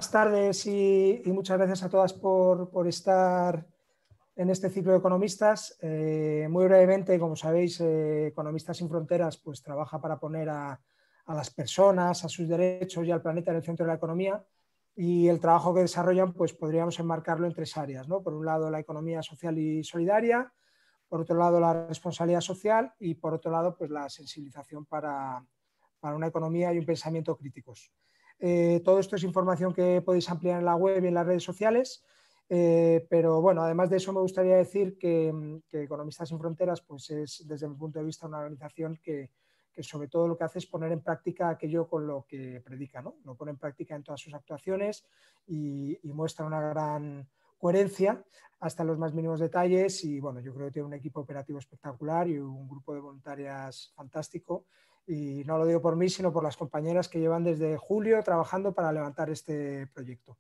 buenas tardes y muchas gracias a todas por estar en este ciclo de economistas. Muy brevemente, como sabéis, Economistas sin Fronteras pues, trabaja para poner a las personas, a sus derechos y al planeta en el centro de la economía, y el trabajo que desarrollan pues, podríamos enmarcarlo en tres áreas, ¿no? Por un lado, la economía social y solidaria; por otro lado, la responsabilidad social; y por otro lado, pues, la sensibilización para una economía y un pensamiento críticos. Todo esto es información que podéis ampliar en la web y en las redes sociales, pero bueno, además de eso me gustaría decir que Economistas sin Fronteras pues es, desde mi punto de vista, una organización que sobre todo lo que hace es poner en práctica aquello con lo que predica, ¿no? Lo pone en práctica en todas sus actuaciones y muestra una gran coherencia hasta los más mínimos detalles, y bueno, yo creo que tiene un equipo operativo espectacular y un grupo de voluntarias fantástico. Y no lo digo por mí, sino por las compañeras que llevan desde julio trabajando para levantar este proyecto.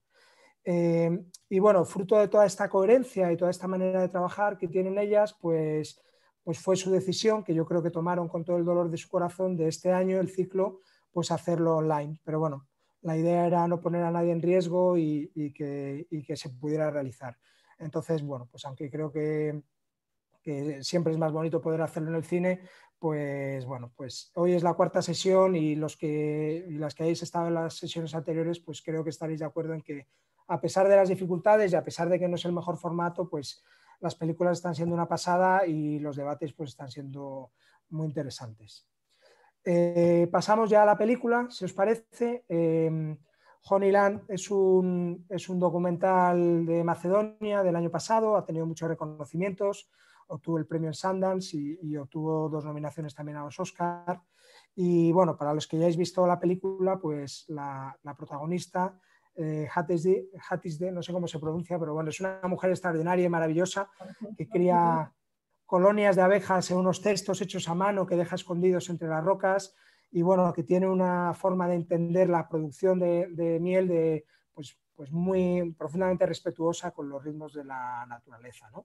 Y bueno, fruto de toda esta coherencia y toda esta manera de trabajar que tienen ellas, pues fue su decisión, que yo creo que tomaron con todo el dolor de su corazón, de este año el ciclo, pues hacerlo online. Pero bueno, la idea era no poner a nadie en riesgo y que se pudiera realizar. Entonces, bueno, pues aunque creo que siempre es más bonito poder hacerlo en el cine, pues bueno, pues hoy es la cuarta sesión y las que hayáis estado en las sesiones anteriores, pues creo que estaréis de acuerdo en que, a pesar de las dificultades y a pesar de que no es el mejor formato, pues las películas están siendo una pasada y los debates pues están siendo muy interesantes. Pasamos ya a la película, si os parece. Honeyland es un documental de Macedonia del año pasado, ha tenido muchos reconocimientos, obtuvo el premio en Sundance y obtuvo 2 nominaciones también a los Oscar. Y bueno, para los que ya hayáis visto la película, pues la protagonista, Hattisde, no sé cómo se pronuncia, pero bueno, es una mujer extraordinaria y maravillosa que cría colonias de abejas en unos cestos hechos a mano que deja escondidos entre las rocas, y bueno, que tiene una forma de entender la producción de miel pues muy profundamente respetuosa con los ritmos de la naturaleza, ¿no?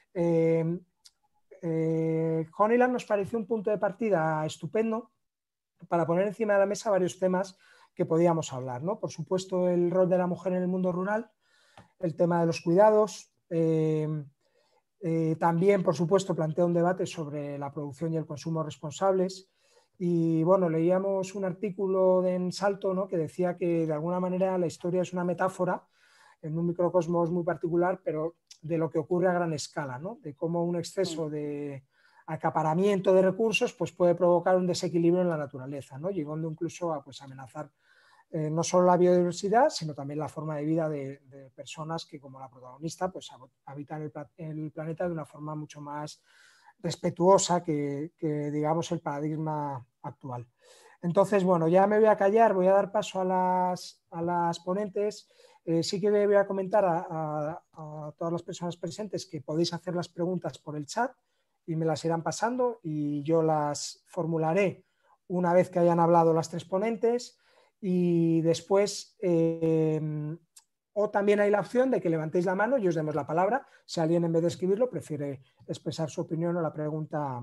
Honeyland nos pareció un punto de partida estupendo para poner encima de la mesa varios temas que podíamos hablar, ¿no? Por supuesto, el rol de la mujer en el mundo rural, el tema de los cuidados. También, por supuesto, plantea un debate sobre la producción y el consumo responsables. Y bueno, leíamos un artículo en Salto, ¿no?, que decía que de alguna manera la historia es una metáfora en un microcosmos muy particular, pero de lo que ocurre a gran escala, ¿no?, de cómo un exceso de acaparamiento de recursos pues puede provocar un desequilibrio en la naturaleza, ¿no?, llegando incluso a pues, amenazar no solo la biodiversidad, sino también la forma de vida de personas que, como la protagonista, pues habitan el planeta de una forma mucho más respetuosa que digamos, el paradigma actual. Entonces, bueno, ya me voy a callar, voy a dar paso a las ponentes. Sí que voy a comentar a todas las personas presentes que podéis hacer las preguntas por el chat y me las irán pasando y yo las formularé una vez que hayan hablado las tres ponentes. Y después, o también hay la opción de que levantéis la mano y os demos la palabra si alguien, en vez de escribirlo, prefiere expresar su opinión o la pregunta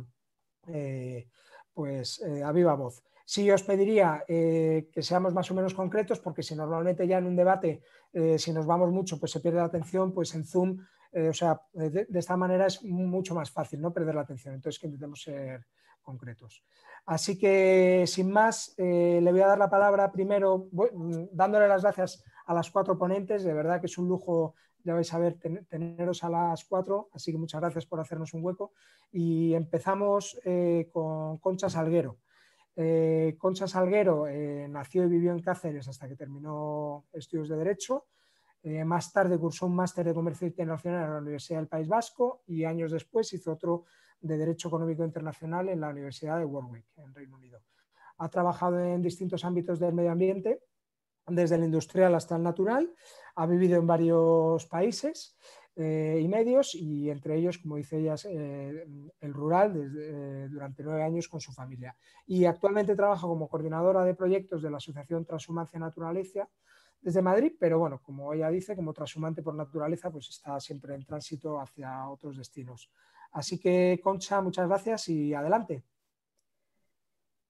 a viva voz. Sí, os pediría que seamos más o menos concretos, porque si normalmente ya en un debate, si nos vamos mucho, pues se pierde la atención, pues en Zoom, de esta manera es mucho más fácil no perder la atención. Entonces, que intentemos ser concretos. Así que, sin más, le voy a dar la palabra primero, dándole las gracias a las 4 ponentes. De verdad que es un lujo, ya vais a ver, teneros a las 4, así que muchas gracias por hacernos un hueco. Y empezamos con Concha Salguero. Concha Salguero nació y vivió en Cáceres hasta que terminó estudios de Derecho. Más tarde cursó un máster de Comercio Internacional en la Universidad del País Vasco y años después hizo otro de Derecho Económico Internacional en la Universidad de Warwick, en Reino Unido. Ha trabajado en distintos ámbitos del medio ambiente, desde el industrial hasta el natural. Ha vivido en varios países y medios, y entre ellos, como dice ella, el rural durante 9 años con su familia. Y actualmente trabaja como coordinadora de proyectos de la Asociación Transhumancia Naturaleza desde Madrid, pero bueno, como ella dice, como transhumante por naturaleza, pues está siempre en tránsito hacia otros destinos. Así que, Concha, muchas gracias y adelante.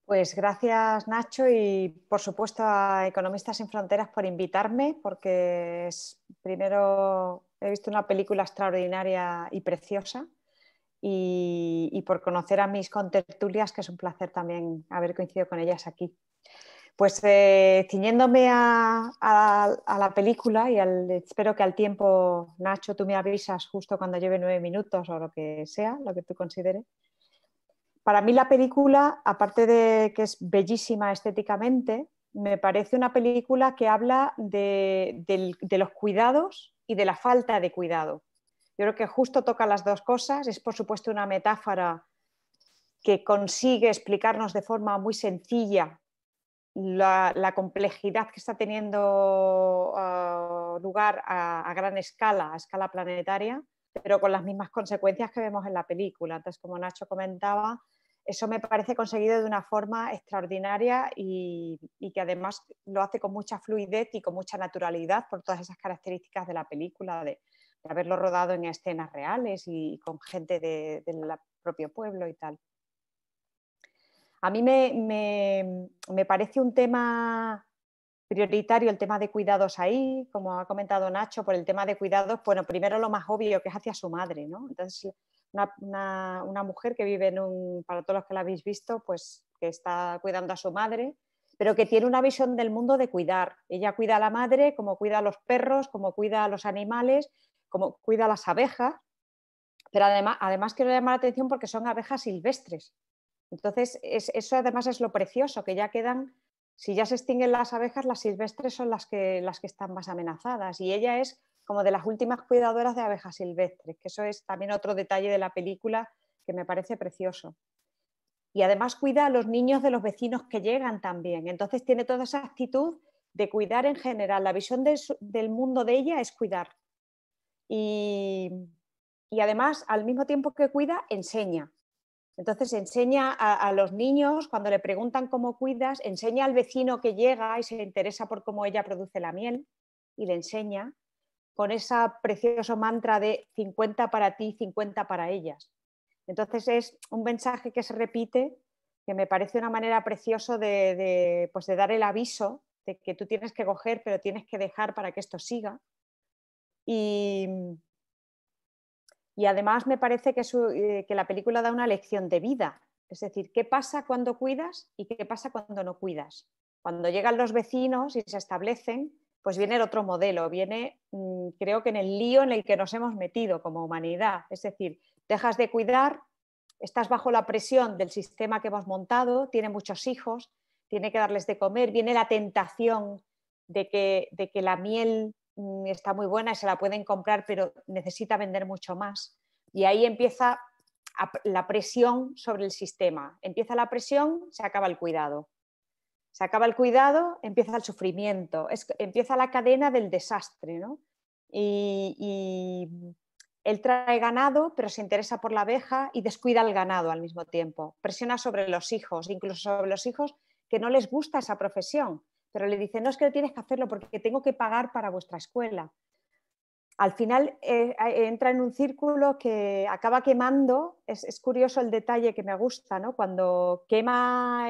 Pues gracias, Nacho, y por supuesto a Economistas sin Fronteras por invitarme, porque primero he visto una película extraordinaria y preciosa, y por conocer a mis contertulias, que es un placer también haber coincidido con ellas aquí. Pues ciñéndome a la película, y espero que al tiempo, Nacho, tú me avisas justo cuando lleve 9 minutos o lo que sea, lo que tú consideres. Para mí la película, aparte de que es bellísima estéticamente, me parece una película que habla de los cuidados y de la falta de cuidado. Yo creo que justo toca las dos cosas. Es, por supuesto, una metáfora que consigue explicarnos de forma muy sencilla la complejidad que está teniendo lugar a gran escala, a escala planetaria, pero con las mismas consecuencias que vemos en la película. Entonces, como Nacho comentaba, eso me parece conseguido de una forma extraordinaria y que además lo hace con mucha fluidez y con mucha naturalidad por todas esas características de la película, de haberlo rodado en escenas reales y con gente del propio pueblo y tal. A mí me parece un tema prioritario el tema de cuidados ahí, como ha comentado Nacho, por el tema de cuidados, bueno, primero lo más obvio que es hacia su madre, ¿no? Entonces, una mujer que vive para todos los que la habéis visto, pues que está cuidando a su madre, pero que tiene una visión del mundo de cuidar. Ella cuida a la madre como cuida a los perros, como cuida a los animales, como cuida a las abejas, pero además quiero llamar la atención porque son abejas silvestres. Entonces, eso además es lo precioso, que ya quedan, si ya se extinguen las abejas, las silvestres son las que están más amenazadas. Y ella es como de las últimas cuidadoras de abejas silvestres, que eso es también otro detalle de la película que me parece precioso. Y además cuida a los niños de los vecinos que llegan también. Entonces tiene toda esa actitud de cuidar en general. La visión del mundo de ella es cuidar. Y además, al mismo tiempo que cuida, enseña. Entonces enseña a los niños, cuando le preguntan cómo cuidas, enseña al vecino que llega y se interesa por cómo ella produce la miel y le enseña con ese precioso mantra de 50 para ti, 50 para ellas. Entonces es un mensaje que se repite, que me parece una manera preciosa pues de dar el aviso de que tú tienes que coger, pero tienes que dejar para que esto siga. Y además me parece que la película da una lección de vida. Es decir, ¿qué pasa cuando cuidas y qué pasa cuando no cuidas? Cuando llegan los vecinos y se establecen, pues viene el otro modelo, viene, creo que en el lío en el que nos hemos metido como humanidad. Es decir, dejas de cuidar, estás bajo la presión del sistema que hemos montado, tiene muchos hijos, tiene que darles de comer, viene la tentación de que la miel está muy buena y se la pueden comprar, pero necesita vender mucho más. Y ahí empieza la presión sobre el sistema. Empieza la presión, se acaba el cuidado. Se acaba el cuidado, empieza el sufrimiento, empieza la cadena del desastre, ¿no? Y él trae ganado, pero se interesa por la abeja y descuida el ganado al mismo tiempo. Presiona sobre los hijos, incluso sobre los hijos que no les gusta esa profesión, pero le dice, no, es que tienes que hacerlo porque tengo que pagar para vuestra escuela. Al final entra en un círculo que acaba quemando. Es curioso el detalle que me gusta, ¿no? Cuando quema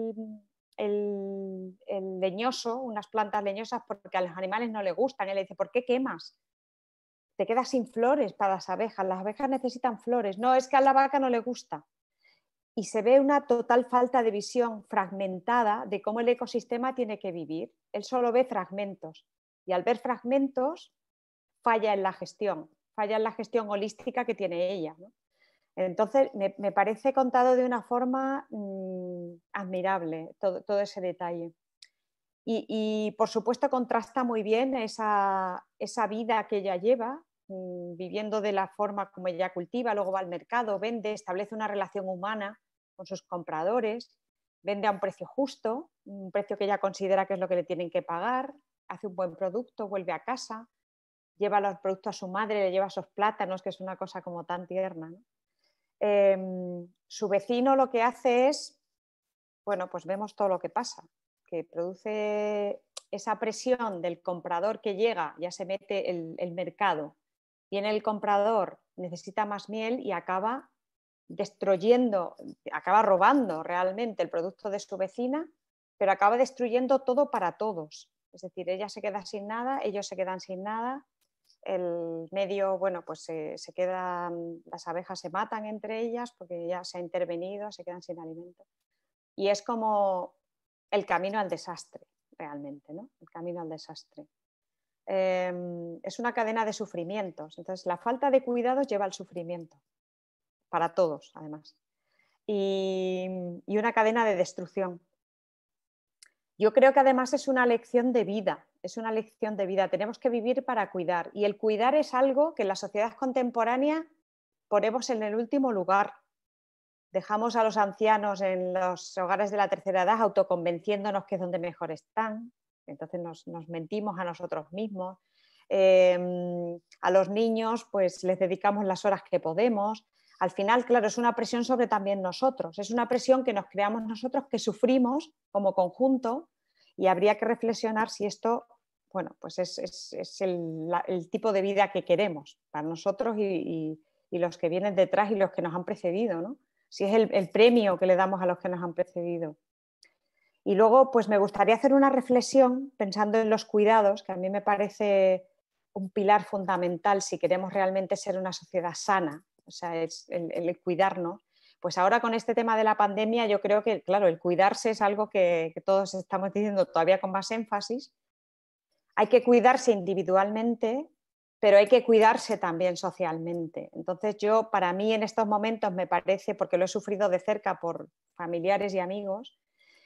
el leñoso, unas plantas leñosas, porque a los animales no les gustan. Él le dice, ¿por qué quemas? Te quedas sin flores para las abejas necesitan flores. No, es que a la vaca no le gusta. Y se ve una total falta de visión fragmentada de cómo el ecosistema tiene que vivir. Él solo ve fragmentos. Y al ver fragmentos, falla en la gestión holística que tiene ella, ¿no? Entonces, me parece contado de una forma admirable todo ese detalle. Y, por supuesto, contrasta muy bien esa vida que ella lleva, viviendo de la forma como ella cultiva, luego va al mercado, vende, establece una relación humana con sus compradores, vende a un precio justo, un precio que ella considera que es lo que le tienen que pagar, hace un buen producto, vuelve a casa, lleva los productos a su madre, le lleva esos plátanos, que es una cosa como tan tierna, ¿no? Su vecino lo que hace es, bueno, pues vemos todo lo que pasa, que produce esa presión del comprador que llega, ya se mete el mercado, viene el comprador, necesita más miel y acaba destruyendo, acaba robando realmente el producto de su vecina, pero acaba destruyendo todo para todos. Es decir, ella se queda sin nada, ellos se quedan sin nada, el medio, bueno, pues se quedan, las abejas se matan entre ellas porque ya se ha intervenido, se quedan sin alimento. Y es como el camino al desastre, realmente, ¿no? El camino al desastre. Es una cadena de sufrimientos. Entonces, la falta de cuidados lleva al sufrimiento, para todos, además. Y una cadena de destrucción. Yo creo que además es una lección de vida, es una lección de vida. Tenemos que vivir para cuidar. Y el cuidar es algo que en la sociedad contemporánea ponemos en el último lugar. Dejamos a los ancianos en los hogares de la tercera edad autoconvenciéndonos que es donde mejor están. Entonces nos mentimos a nosotros mismos. A los niños pues les dedicamos las horas que podemos. Al final, claro, es una presión sobre también nosotros. Es una presión que nos creamos nosotros, que sufrimos como conjunto, y habría que reflexionar si esto, bueno, pues es el tipo de vida que queremos para nosotros y los que vienen detrás y los que nos han precedido, ¿no? Si es el premio que le damos a los que nos han precedido. Y luego, pues me gustaría hacer una reflexión pensando en los cuidados, que a mí me parece un pilar fundamental si queremos realmente ser una sociedad sana, o sea, es el cuidarnos. Pues ahora con este tema de la pandemia yo creo que, claro, el cuidarse es algo que todos estamos diciendo todavía con más énfasis. Hay que cuidarse individualmente, pero hay que cuidarse también socialmente. Entonces yo, para mí en estos momentos me parece, porque lo he sufrido de cerca por familiares y amigos,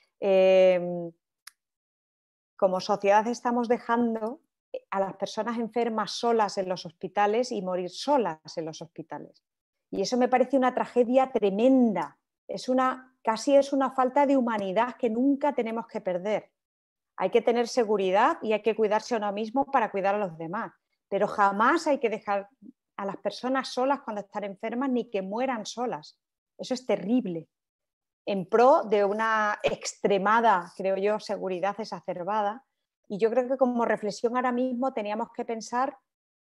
como sociedad estamos dejando a las personas enfermas solas en los hospitales y morir solas en los hospitales. Y eso me parece una tragedia tremenda. Casi es una falta de humanidad que nunca tenemos que perder. Hay que tener seguridad y hay que cuidarse a uno mismo para cuidar a los demás. Pero jamás hay que dejar a las personas solas cuando están enfermas ni que mueran solas. Eso es terrible. En pro de una extremada, creo yo, seguridad exacerbada. Y yo creo que como reflexión ahora mismo teníamos que pensar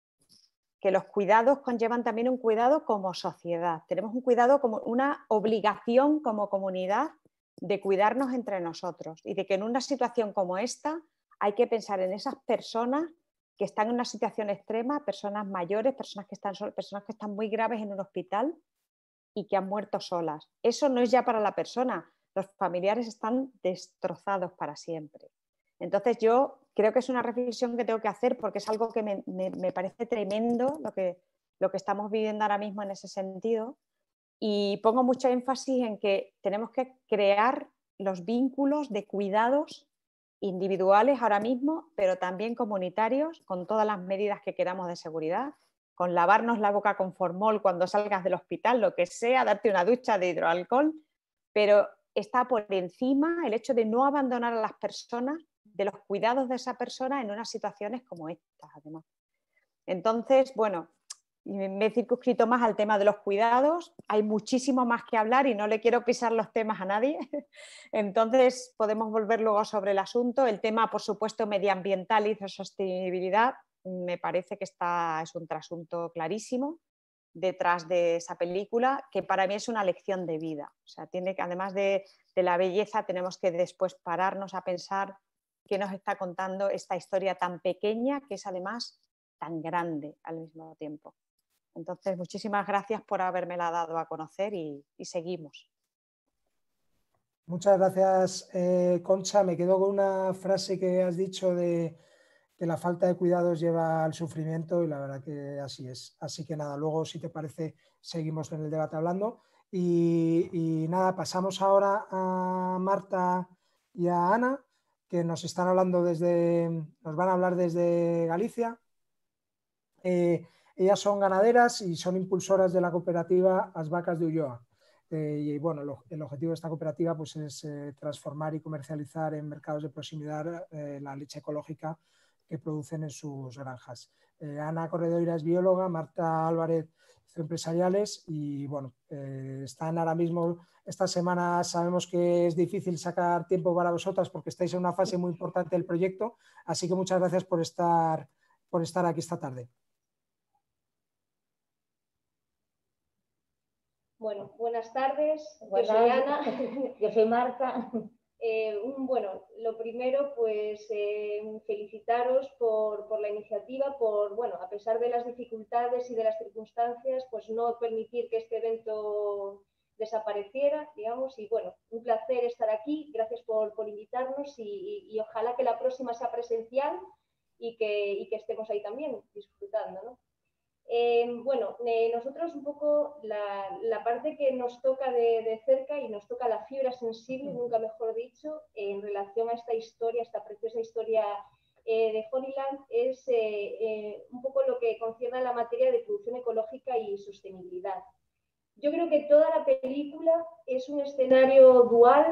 que los cuidados conllevan también un cuidado como sociedad. Tenemos un cuidado como una obligación como comunidad de cuidarnos entre nosotros y de que en una situación como esta hay que pensar en esas personas que están en una situación extrema, personas mayores, personas que están muy graves en un hospital y que han muerto solas. Eso no es ya para la persona, los familiares están destrozados para siempre. Entonces yo creo que es una reflexión que tengo que hacer porque es algo que me parece tremendo lo que estamos viviendo ahora mismo en ese sentido, y pongo mucho énfasis en que tenemos que crear los vínculos de cuidados individuales ahora mismo, pero también comunitarios, con todas las medidas que queramos de seguridad, con lavarnos la boca con formol cuando salgas del hospital, lo que sea, darte una ducha de hidroalcohol, pero está por encima el hecho de no abandonar a las personas, de los cuidados de esa persona en unas situaciones como estas, además. Entonces, bueno, me he circunscrito más al tema de los cuidados, hay muchísimo más que hablar y no le quiero pisar los temas a nadie, entonces podemos volver luego sobre el asunto. El tema, por supuesto, medioambiental y de sostenibilidad, me parece que es un trasunto clarísimo detrás de esa película, que para mí es una lección de vida. O sea, además de la belleza, tenemos que después pararnos a pensar qué nos está contando esta historia tan pequeña, que es además tan grande al mismo tiempo. Entonces, muchísimas gracias por habérmela dado a conocer y seguimos. Muchas gracias, Concha. Me quedo con una frase que has dicho de que la falta de cuidados lleva al sufrimiento, y la verdad que así es. Así que nada, luego, si te parece, seguimos en el debate hablando. Y nada, pasamos ahora a Marta y a Ana, que nos van a hablar desde Galicia. Ellas son ganaderas y son impulsoras de la cooperativa As Vacas de Ulloa. Y bueno, el objetivo de esta cooperativa pues, es transformar y comercializar en mercados de proximidad la leche ecológica que producen en sus granjas. Ana Corredoira es bióloga, Marta Álvarez empresariales, y bueno, están ahora mismo, esta semana sabemos que es difícil sacar tiempo para vosotras porque estáis en una fase muy importante del proyecto, así que muchas gracias por estar aquí esta tarde. Bueno, buenas tardes. Yo soy Ana. Yo soy Marta. Bueno, lo primero, pues felicitaros por la iniciativa, bueno, a pesar de las dificultades y de las circunstancias, pues no permitir que este evento desapareciera, digamos, y bueno, un placer estar aquí, gracias por invitarnos y ojalá que la próxima sea presencial y que estemos ahí también disfrutando, ¿no? Bueno, nosotros un poco la parte que nos toca de cerca y nos toca la fibra sensible, nunca mejor dicho, en relación a esta historia, esta preciosa historia de Honeyland, es un poco lo que concierne a la materia de producción ecológica y sostenibilidad. Yo creo que toda la película es un escenario dual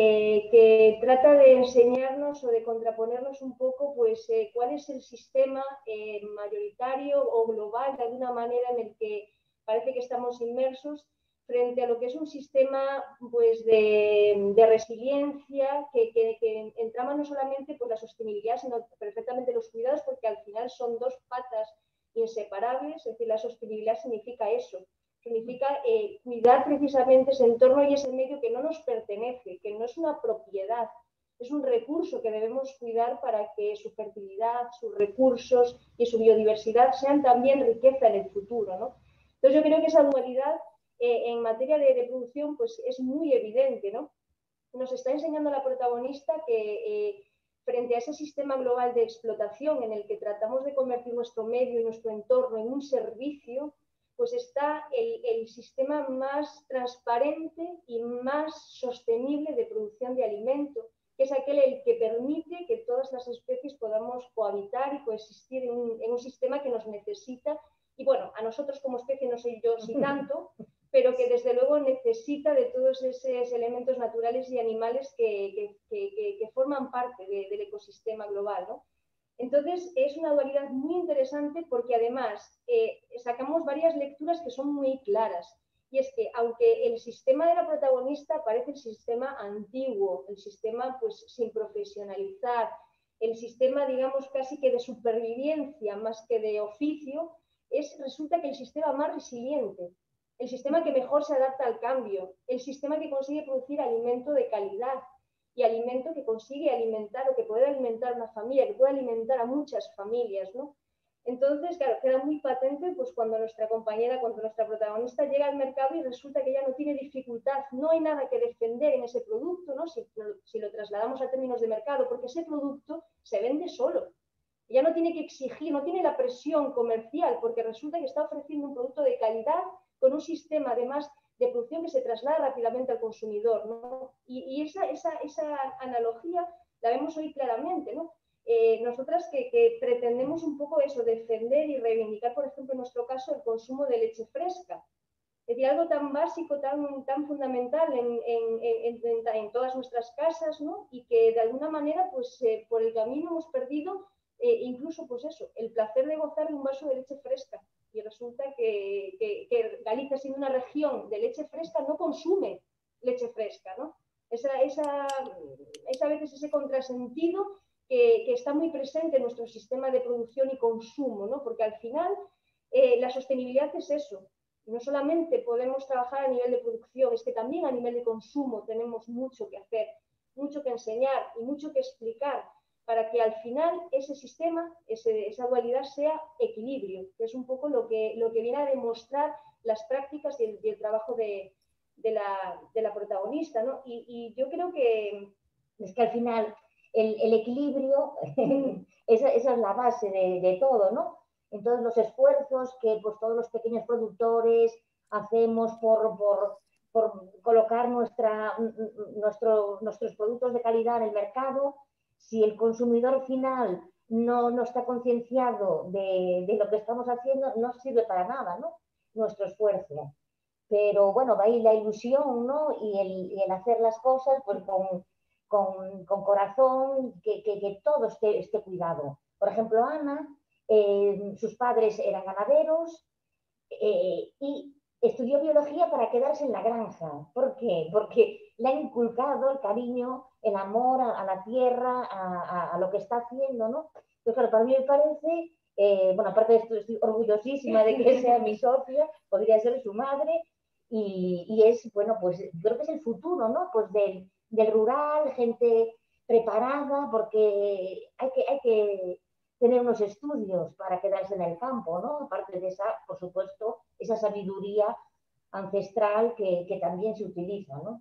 que trata de enseñarnos o de contraponernos un poco pues, cuál es el sistema mayoritario o global de alguna manera en el que parece que estamos inmersos frente a lo que es un sistema pues, de resiliencia que entrama no solamente por la sostenibilidad, sino perfectamente los cuidados, porque al final son dos patas inseparables, es decir, la sostenibilidad significa eso. Significa cuidar precisamente ese entorno y ese medio que no nos pertenece, que no es una propiedad, es un recurso que debemos cuidar para que su fertilidad, sus recursos y su biodiversidad sean también riqueza en el futuro, ¿no? Entonces yo creo que esa dualidad en materia de producción pues es muy evidente, ¿no? Nos está enseñando la protagonista que frente a ese sistema global de explotación en el que tratamos de convertir nuestro medio y nuestro entorno en un servicio, pues está el sistema más transparente y más sostenible de producción de alimento, que es aquel el que permite que todas las especies podamos cohabitar y coexistir en un sistema que nos necesita. Y bueno, a nosotros como especie no sé yo si tanto, pero que desde luego necesita de todos esos elementos naturales y animales que forman parte del ecosistema global, ¿no? Entonces, es una dualidad muy interesante porque además sacamos varias lecturas que son muy claras. Y es que, aunque el sistema de la protagonista parece el sistema antiguo, el sistema pues sin profesionalizar, el sistema, digamos, casi que de supervivencia más que de oficio, resulta que el sistema más resiliente, el sistema que mejor se adapta al cambio, el sistema que consigue producir alimento de calidad, y alimento que consigue alimentar o que puede alimentar a una familia, que puede alimentar a muchas familias, ¿no? Entonces, claro, queda muy patente pues, cuando nuestra compañera, cuando nuestra protagonista llega al mercado y resulta que ella no tiene dificultad, no hay nada que defender en ese producto, ¿no? Si lo trasladamos a términos de mercado, porque ese producto se vende solo. Ella no tiene que exigir, no tiene la presión comercial, porque resulta que está ofreciendo un producto de calidad con un sistema además de producción que se traslada rápidamente al consumidor, ¿no? Y esa analogía la vemos hoy claramente, ¿no? Nosotras que pretendemos un poco eso, defender y reivindicar, por ejemplo, en nuestro caso, el consumo de leche fresca. Es decir, algo tan básico, tan fundamental en todas nuestras casas, ¿no? Y que de alguna manera, pues por el camino hemos perdido incluso, pues eso, el placer de gozar de un vaso de leche fresca. Y resulta que Galicia, siendo una región de leche fresca, no consume leche fresca, ¿no? A veces ese contrasentido que está muy presente en nuestro sistema de producción y consumo, ¿no? Porque al final la sostenibilidad es eso. No solamente podemos trabajar a nivel de producción, es que también a nivel de consumo tenemos mucho que hacer, mucho que enseñar y mucho que explicar para que al final ese sistema, esa dualidad sea equilibrio, que es un poco lo que viene a demostrar las prácticas y el trabajo de la protagonista, ¿no? Y yo creo que es que al final el equilibrio, esa es la base de todo, ¿no? En todos los esfuerzos que pues, todos los pequeños productores hacemos por colocar nuestros productos de calidad en el mercado, si el consumidor final no está concienciado de lo que estamos haciendo, no sirve para nada, ¿no? Nuestro esfuerzo. Pero bueno, va ahí la ilusión, ¿no? Y el hacer las cosas pues, con corazón, que todo esté cuidado. Por ejemplo, Ana, sus padres eran ganaderos y estudió biología para quedarse en la granja. ¿Por qué? Porque le ha inculcado el cariño, el amor a la tierra, a lo que está haciendo, ¿no? Entonces, claro, para mí me parece, bueno, aparte de esto, estoy orgullosísima de que sea mi socia, podría ser su madre, y es, bueno, pues creo que es el futuro, ¿no? Pues del rural, gente preparada, porque hay que tener unos estudios para quedarse en el campo, ¿no? Aparte de esa, por supuesto, esa sabiduría ancestral que también se utiliza, ¿no?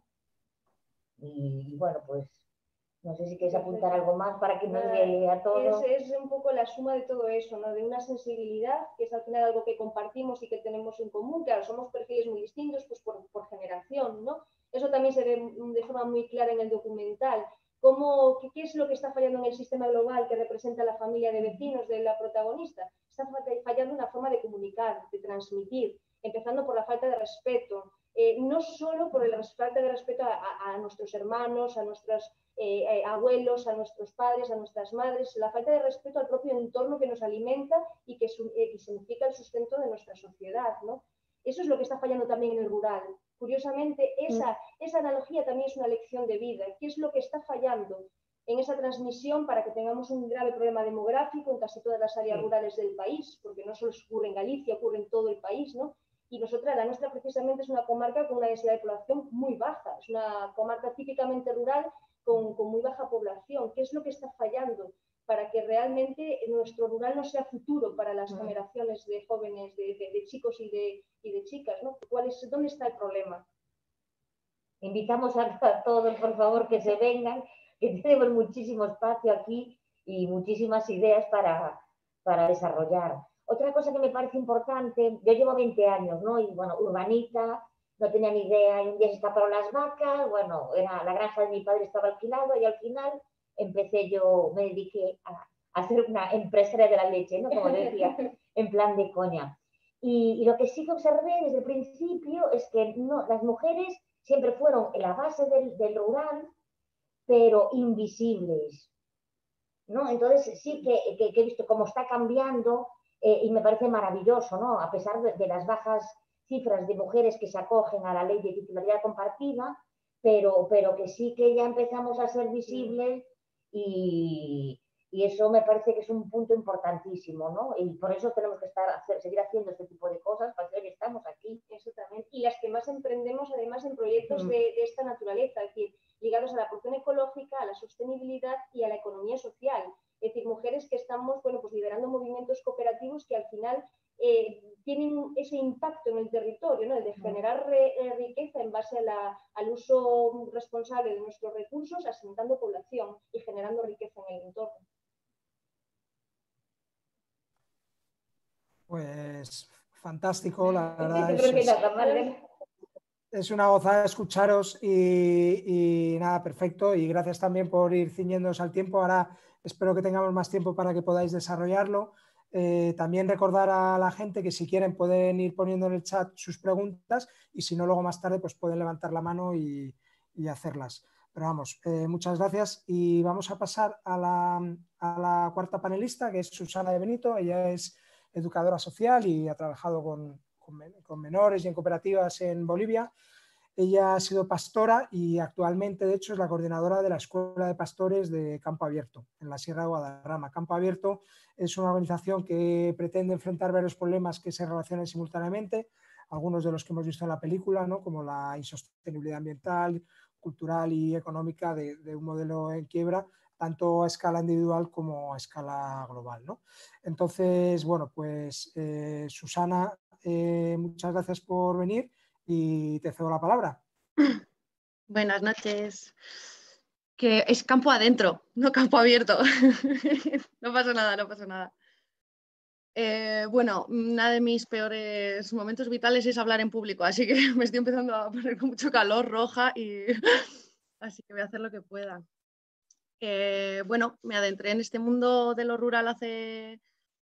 Y bueno, pues no sé si quieres apuntar algo más para que nos llegue a todos. Es un poco la suma de todo eso, ¿no? De una sensibilidad, que es al final algo que compartimos y que tenemos en común. Claro, somos perfiles muy distintos pues por generación, ¿no? Eso también se ve de forma muy clara en el documental. ¿Qué es lo que está fallando en el sistema global que representa la familia de vecinos de la protagonista? Está fallando una forma de comunicar, de transmitir, empezando por la falta de respeto. No solo por la falta de respeto a nuestros hermanos, a nuestros abuelos, a nuestros padres, a nuestras madres, la falta de respeto al propio entorno que nos alimenta y que significa el sustento de nuestra sociedad, ¿no? Eso es lo que está fallando también en el rural. Curiosamente, esa analogía también es una lección de vida. ¿Qué es lo que está fallando en esa transmisión para que tengamos un grave problema demográfico en casi todas las áreas rurales del país? Porque no solo ocurre en Galicia, ocurre en todo el país, ¿no? Y la nuestra precisamente es una comarca con una densidad de población muy baja, es una comarca típicamente rural con muy baja población. ¿Qué es lo que está fallando para que realmente nuestro rural no sea futuro para las generaciones de jóvenes, de chicos y de chicas, ¿no? ¿Dónde está el problema? Invitamos a todos, por favor, que se vengan, que tenemos muchísimo espacio aquí y muchísimas ideas para desarrollar. Otra cosa que me parece importante, yo llevo 20 años, ¿no? Y bueno, urbanita, no tenía ni idea, y un día se escaparon las vacas, bueno, era la granja de mi padre estaba alquilado y al final me dediqué a ser una empresaria de la leche, ¿no? Como decía, en plan de coña. Y lo que sí que observé desde el principio es que no, las mujeres siempre fueron en la base del rural, pero invisibles, ¿no? Entonces sí que he visto cómo está cambiando y me parece maravilloso, ¿no? A pesar de las bajas cifras de mujeres que se acogen a la ley de titularidad compartida, pero que sí que ya empezamos a ser visibles y eso me parece que es un punto importantísimo, ¿no? Y por eso tenemos que seguir haciendo este tipo de cosas, para que hoy estamos aquí. Eso también. Y las que más emprendemos además en proyectos de esta naturaleza, es decir, ligados a la producción ecológica, a la sostenibilidad y a la economía social. Es decir, mujeres que estamos, bueno, pues liderando movimientos cooperativos que al final tienen ese impacto en el territorio, ¿no? El de generar riqueza en base al uso responsable de nuestros recursos, asentando población y generando riqueza en el entorno. Pues fantástico, la verdad es una gozada escucharos y nada, perfecto. Y gracias también por ir ciñéndonos al tiempo. Ahora espero que tengamos más tiempo para que podáis desarrollarlo. También recordar a la gente que si quieren pueden ir poniendo en el chat sus preguntas y si no luego más tarde pues pueden levantar la mano y hacerlas. Pero vamos, muchas gracias y vamos a pasar a la cuarta panelista, que es Susana de Benito. Ella es educadora social y ha trabajado con menores y en cooperativas en Bolivia. Ella ha sido pastora y actualmente, de hecho, es la coordinadora de la Escuela de Pastores de Campo Abierto, en la Sierra de Guadarrama. Campo Abierto es una organización que pretende enfrentar varios problemas que se relacionan simultáneamente, algunos de los que hemos visto en la película, ¿no? Como la insostenibilidad ambiental, cultural y económica de un modelo en quiebra, tanto a escala individual como a escala global, ¿no? Entonces, bueno, pues Susana, muchas gracias por venir y te cedo la palabra. Buenas noches. Que es campo adentro, no campo abierto. No pasa nada, no pasa nada. Bueno, uno de mis peores momentos vitales es hablar en público, así que me estoy empezando a poner con mucho calor, roja, y así que voy a hacer lo que pueda. Bueno, me adentré en este mundo de lo rural hace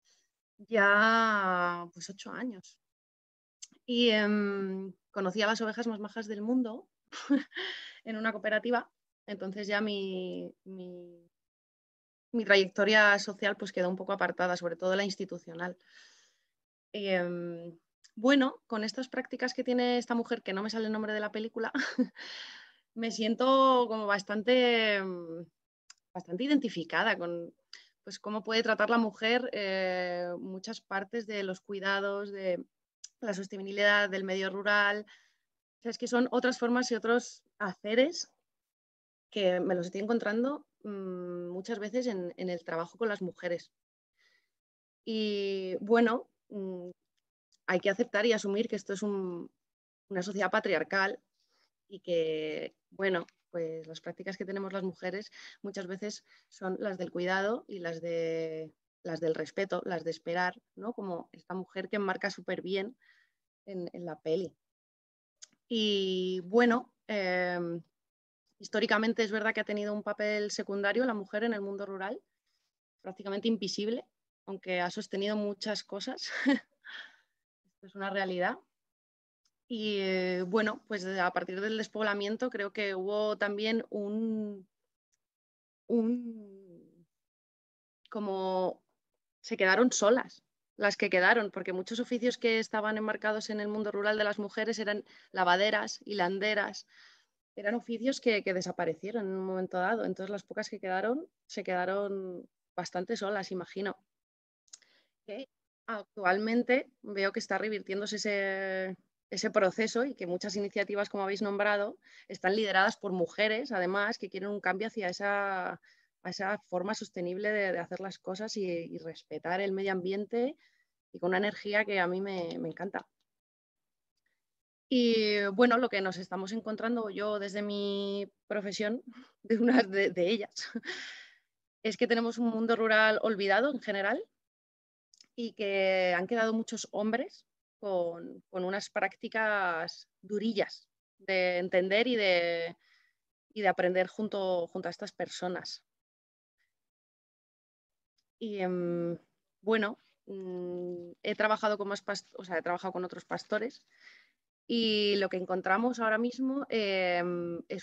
ya pues 8 años y conocí a las ovejas más majas del mundo en una cooperativa. Entonces ya mi trayectoria social pues quedó un poco apartada, sobre todo la institucional. Bueno, con estas prácticas que tiene esta mujer, que no me sale el nombre de la película, me siento como bastante identificada con pues, cómo puede tratar la mujer muchas partes de los cuidados, de la sostenibilidad del medio rural, O sea, es que son otras formas y otros haceres que me los estoy encontrando muchas veces en el trabajo con las mujeres. Y bueno, hay que aceptar y asumir que esto es una sociedad patriarcal y que, bueno, pues las prácticas que tenemos las mujeres muchas veces son las del cuidado y las del respeto, las de esperar, ¿no? Como esta mujer que enmarca súper bien en la peli. Y bueno, históricamente es verdad que ha tenido un papel secundario la mujer en el mundo rural, prácticamente invisible, aunque ha sostenido muchas cosas. Esto es una realidad. Y bueno, pues a partir del despoblamiento creo que hubo también como se quedaron solas las que quedaron, porque muchos oficios que estaban enmarcados en el mundo rural de las mujeres eran lavaderas, hilanderas, eran oficios que desaparecieron en un momento dado. Entonces las pocas que quedaron se quedaron bastante solas, imagino. Que actualmente veo que está revirtiéndose ese proceso y que muchas iniciativas, como habéis nombrado, están lideradas por mujeres, además, que quieren un cambio hacia esa forma sostenible de hacer las cosas y respetar el medio ambiente y con una energía que a mí me encanta. Y bueno, lo que nos estamos encontrando yo desde mi profesión, de unas de ellas, es que tenemos un mundo rural olvidado en general y que han quedado muchos hombres con unas prácticas durillas de entender y de aprender junto a estas personas. Y bueno, he trabajado con he trabajado con otros pastores y lo que encontramos ahora mismo es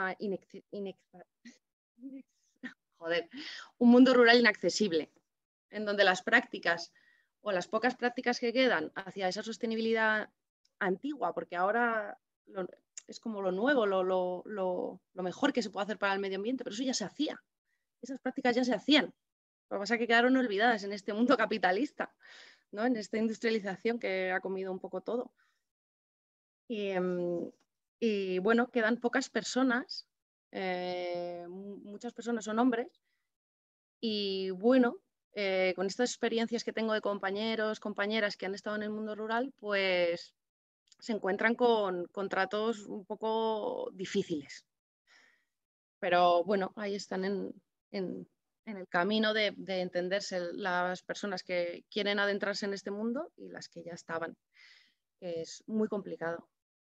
un mundo rural inaccesible, en donde las prácticas o las pocas prácticas que quedan hacia esa sostenibilidad antigua, porque ahora es como lo nuevo, lo mejor que se puede hacer para el medio ambiente, pero eso ya se hacía, esas prácticas ya se hacían. Lo que pasa es que quedaron olvidadas en este mundo capitalista, ¿no? En esta industrialización que ha comido un poco todo. Y bueno, quedan pocas personas, muchas personas son hombres, y bueno, con estas experiencias que tengo de compañeros, compañeras que han estado en el mundo rural, pues se encuentran con tratos un poco difíciles. Pero bueno, ahí están en el camino de entenderse las personas que quieren adentrarse en este mundo y las que ya estaban, que es muy complicado.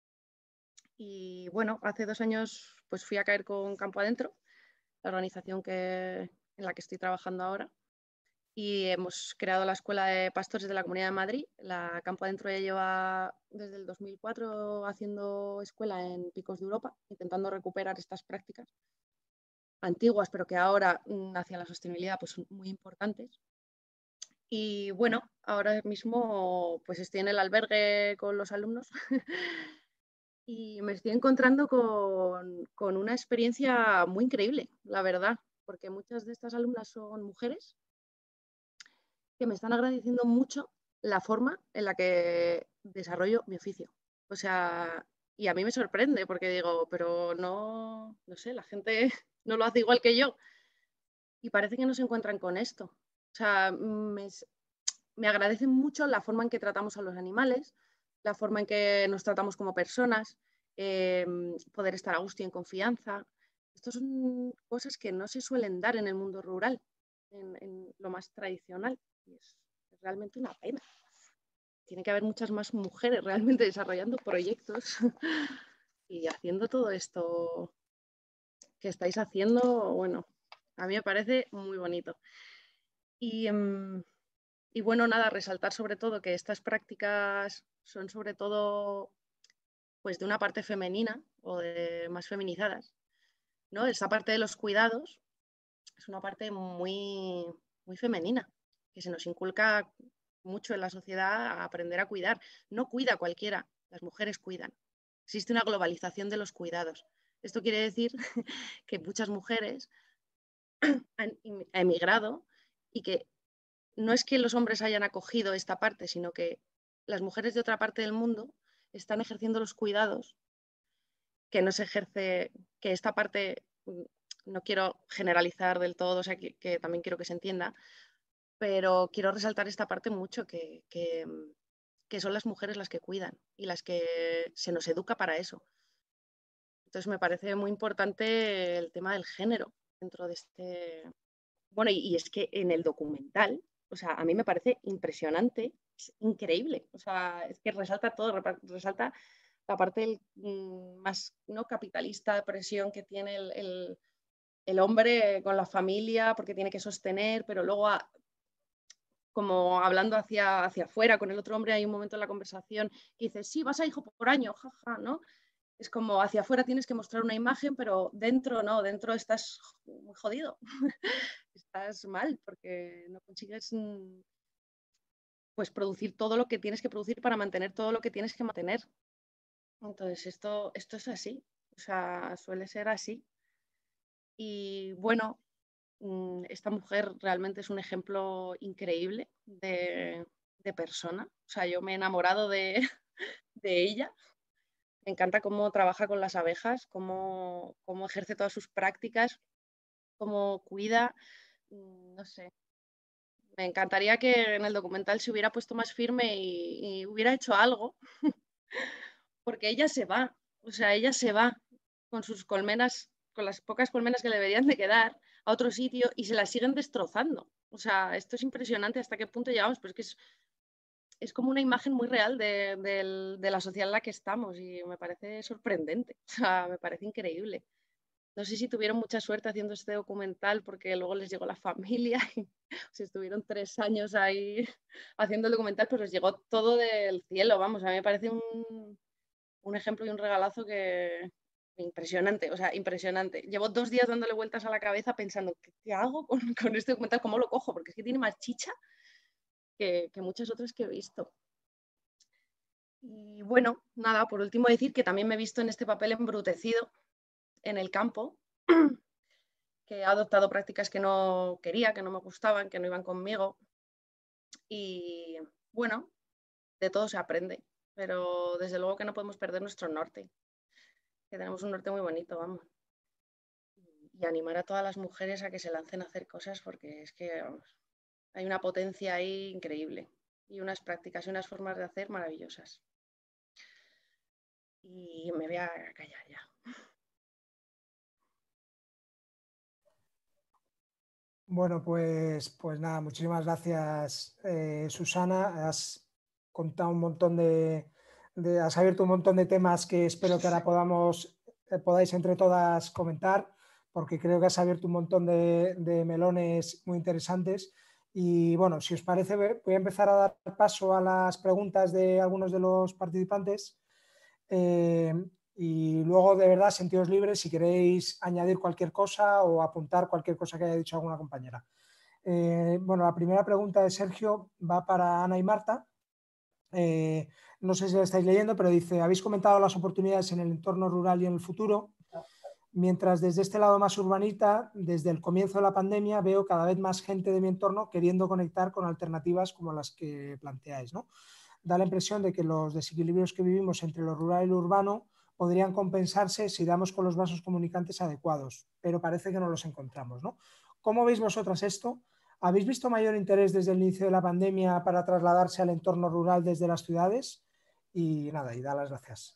Y bueno, hace 2 años pues fui a caer con Campo Adentro, la organización en la que estoy trabajando ahora, y hemos creado la Escuela de Pastores de la Comunidad de Madrid. La Campo Adentro ya lleva desde el 2004 haciendo escuela en picos de Europa, intentando recuperar estas prácticas antiguas, pero que ahora hacia la sostenibilidad pues, son muy importantes. Y bueno, ahora mismo pues estoy en el albergue con los alumnos y me estoy encontrando con una experiencia muy increíble, la verdad, porque muchas de estas alumnas son mujeres que me están agradeciendo mucho la forma en la que desarrollo mi oficio. O sea, y a mí me sorprende porque digo, pero no sé, la gente no lo hace igual que yo. Y parece que no se encuentran con esto. O sea, me agradecen mucho la forma en que tratamos a los animales, la forma en que nos tratamos como personas, poder estar a gusto y en confianza. Estas son cosas que no se suelen dar en el mundo rural, en lo más tradicional. Y es realmente una pena. Tiene que haber muchas más mujeres realmente desarrollando proyectos y haciendo todo esto que estáis haciendo. Bueno, a mí me parece muy bonito. Y bueno, nada, resaltar sobre todo que estas prácticas son sobre todo pues de una parte femenina o más feminizadas, ¿no? Esa parte de los cuidados es una parte muy, muy femenina, que se nos inculca mucho en la sociedad a aprender a cuidar. No cuida cualquiera, las mujeres cuidan. Existe una globalización de los cuidados. Esto quiere decir que muchas mujeres han emigrado y que no es que los hombres hayan acogido esta parte, sino que las mujeres de otra parte del mundo están ejerciendo los cuidados que no se ejerce, que esta parte, no quiero generalizar del todo, o sea, que también quiero que se entienda, pero quiero resaltar esta parte mucho, que son las mujeres las que cuidan y las que se nos educa para eso. Entonces me parece muy importante el tema del género dentro de este... Bueno, y es que en el documental, o sea, a mí me parece impresionante, es increíble, o sea, es que resalta todo, resalta la parte más no capitalista de presión que tiene el hombre con la familia, porque tiene que sostener, pero luego como hablando hacia afuera con el otro hombre, hay un momento en la conversación que dice, sí, vas a hijo por año, jaja, ¿no? Es como hacia afuera tienes que mostrar una imagen, pero dentro no, dentro estás muy jodido, estás mal, porque no consigues pues producir todo lo que tienes que producir para mantener todo lo que tienes que mantener. Entonces esto es así, o sea, suele ser así. Y bueno, esta mujer realmente es un ejemplo increíble de persona. O sea, yo me he enamorado de ella. Me encanta cómo trabaja con las abejas, cómo ejerce todas sus prácticas, cómo cuida. No sé. Me encantaría que en el documental se hubiera puesto más firme y hubiera hecho algo, porque ella se va. O sea, ella se va con sus colmenas, con las pocas colmenas que le deberían de quedar, a otro sitio y se las siguen destrozando. O sea, esto es impresionante hasta qué punto llegamos, pero es que es como una imagen muy real de la sociedad en la que estamos y me parece sorprendente, o sea, me parece increíble. No sé si tuvieron mucha suerte haciendo este documental porque luego les llegó la familia y se estuvieron 3 años ahí haciendo el documental, pues les llegó todo del cielo, vamos, a mí me parece un ejemplo y un regalazo que impresionante, o sea, impresionante. Llevo 2 días dándole vueltas a la cabeza pensando, ¿qué hago con este documental? ¿Cómo lo cojo? Porque es que tiene más chicha que muchas otras que he visto. Y bueno, nada, por último decir que también me he visto en este papel embrutecido en el campo, que he adoptado prácticas que no quería, que no me gustaban, que no iban conmigo. Y bueno, de todo se aprende, pero desde luego que no podemos perder nuestro norte, que tenemos un norte muy bonito, vamos. Y animar a todas las mujeres a que se lancen a hacer cosas porque es que vamos, hay una potencia ahí increíble y unas prácticas y unas formas de hacer maravillosas. Y me voy a callar ya. Bueno, pues nada, muchísimas gracias, Susana. Has contado un montón has abierto un montón de temas que espero que ahora podáis entre todas comentar, porque creo que has abierto un montón de melones muy interesantes. Y bueno, si os parece, voy a empezar a dar paso a las preguntas de algunos de los participantes. Y luego, de verdad, sentidos libres si queréis añadir cualquier cosa o apuntar cualquier cosa que haya dicho alguna compañera. Bueno, la primera pregunta de Sergio va para Ana y Marta. No sé si la estáis leyendo, pero dice, habéis comentado las oportunidades en el entorno rural y en el futuro. Mientras desde este lado más urbanita, desde el comienzo de la pandemia, veo cada vez más gente de mi entorno queriendo conectar con alternativas como las que planteáis, ¿no? Da la impresión de que los desequilibrios que vivimos entre lo rural y lo urbano podrían compensarse si damos con los vasos comunicantes adecuados, pero parece que no los encontramos, ¿no? ¿Cómo veis vosotras esto? ¿Habéis visto mayor interés desde el inicio de la pandemia para trasladarse al entorno rural desde las ciudades? Y nada, y da las gracias.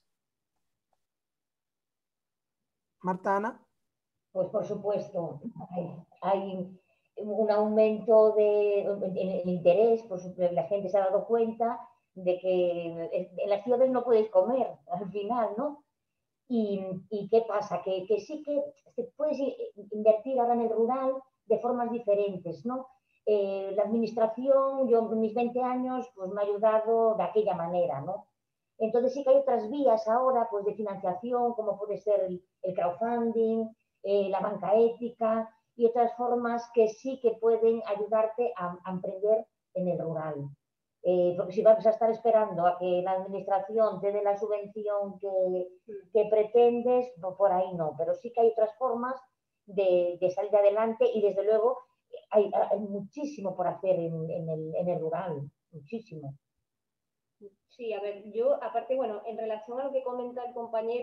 Marta, Ana. Pues por supuesto, hay un aumento en el interés, pues la gente se ha dado cuenta de que en las ciudades no puedes comer al final, ¿no? ¿Y qué pasa? Que sí que puedes invertir ahora en el rural de formas diferentes, ¿no? La administración, yo en mis 20 años, pues me ha ayudado de aquella manera, ¿no? Entonces sí que hay otras vías ahora, pues de financiación, como puede ser el crowdfunding, la banca ética y otras formas que sí que pueden ayudarte a emprender en el rural. Porque si vas a estar esperando a que la administración te dé la subvención que pretendes, no, por ahí no, pero sí que hay otras formas de salir adelante y desde luego hay muchísimo por hacer en el rural, muchísimo. Sí, a ver, yo aparte, bueno, en relación a lo que comenta el compañero,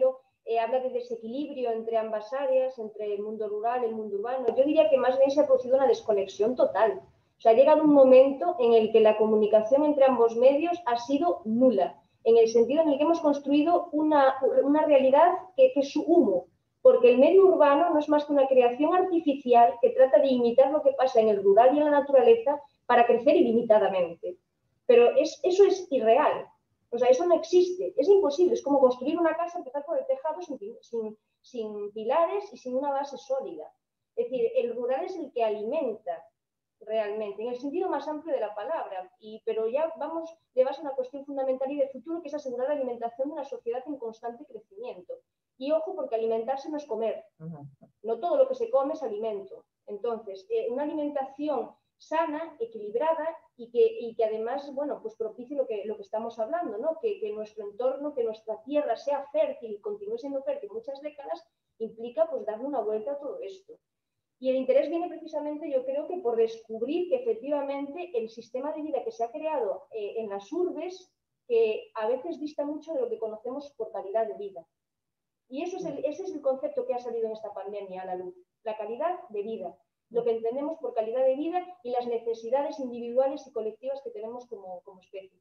habla de desequilibrio entre ambas áreas, entre el mundo rural y el mundo urbano. Yo diría que más bien se ha producido una desconexión total. O sea, ha llegado un momento en el que la comunicación entre ambos medios ha sido nula, en el sentido en el que hemos construido una realidad que es humo, porque el medio urbano no es más que una creación artificial que trata de imitar lo que pasa en el rural y en la naturaleza para crecer ilimitadamente. Pero eso es irreal. O sea, eso no existe, es imposible. Es como construir una casa, empezar por el tejado sin pilares y sin una base sólida. Es decir, el rural es el que alimenta realmente, en el sentido más amplio de la palabra, pero ya vamos de base a una cuestión fundamental y de futuro, que es asegurar la alimentación de una sociedad en constante crecimiento. Y ojo, porque alimentarse no es comer, no todo lo que se come es alimento. Entonces, una alimentación sana, equilibrada y que además, bueno, pues propicie lo que estamos hablando, ¿no? Que nuestro entorno, que nuestra tierra sea fértil y continúe siendo fértil muchas décadas, implica pues darle una vuelta a todo esto. Y el interés viene precisamente, yo creo, que por descubrir que efectivamente el sistema de vida que se ha creado en las urbes, que a veces dista mucho de lo que conocemos por calidad de vida. Y ese es el concepto que ha salido en esta pandemia a la luz, la calidad de vida, lo que entendemos por calidad de vida y las necesidades individuales y colectivas que tenemos como especie.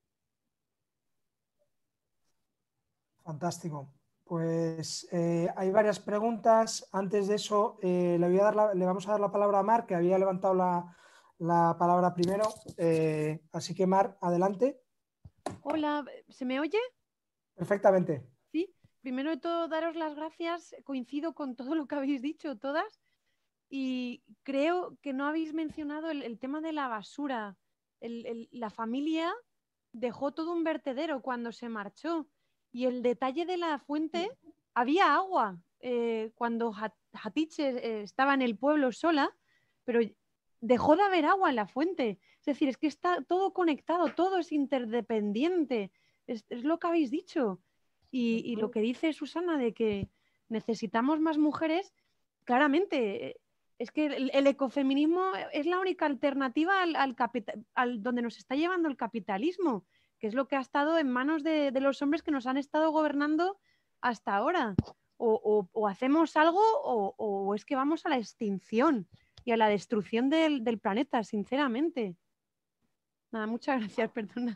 Fantástico. Pues hay varias preguntas. Antes de eso, le vamos a dar la palabra a Mar, que había levantado la palabra primero. Así que, Mar, adelante. Hola, ¿se me oye? Perfectamente. Sí. Primero de todo, daros las gracias. Coincido con todo lo que habéis dicho, todas. Y creo que no habéis mencionado el tema de la basura. La familia dejó todo un vertedero cuando se marchó. Y el detalle de la fuente, había agua cuando Hatice estaba en el pueblo sola, pero dejó de haber agua en la fuente. Es decir, es que está todo conectado, todo es interdependiente. Es lo que habéis dicho. Y lo que dice Susana de que necesitamos más mujeres, claramente, es que el ecofeminismo es la única alternativa al donde nos está llevando el capitalismo, que es lo que ha estado en manos de los hombres que nos han estado gobernando hasta ahora. O hacemos algo o es que vamos a la extinción y a la destrucción del planeta, sinceramente. Nada, muchas gracias, perdona.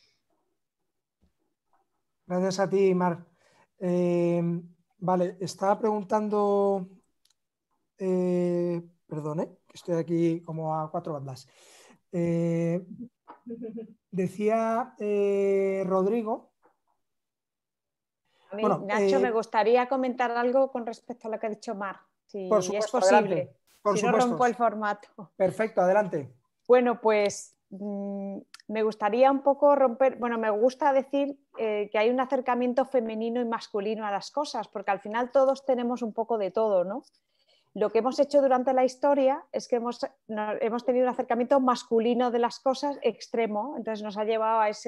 Gracias a ti, Mar. Vale, estaba preguntando, perdón, que estoy aquí como a cuatro bandas. Decía Rodrigo. A mí, Bueno, Nacho, me gustaría comentar algo con respecto a lo que ha dicho Mar, si por supuesto, es posible. adelante. Por si supuesto. no rompo el formato. Perfecto, adelante. Bueno, pues me gustaría un poco romper, bueno, me gusta decir que hay un acercamiento femenino y masculino a las cosas, porque al final todos tenemos un poco de todo, ¿no? Lo que hemos hecho durante la historia es que hemos tenido un acercamiento masculino de las cosas extremo, entonces nos ha llevado a a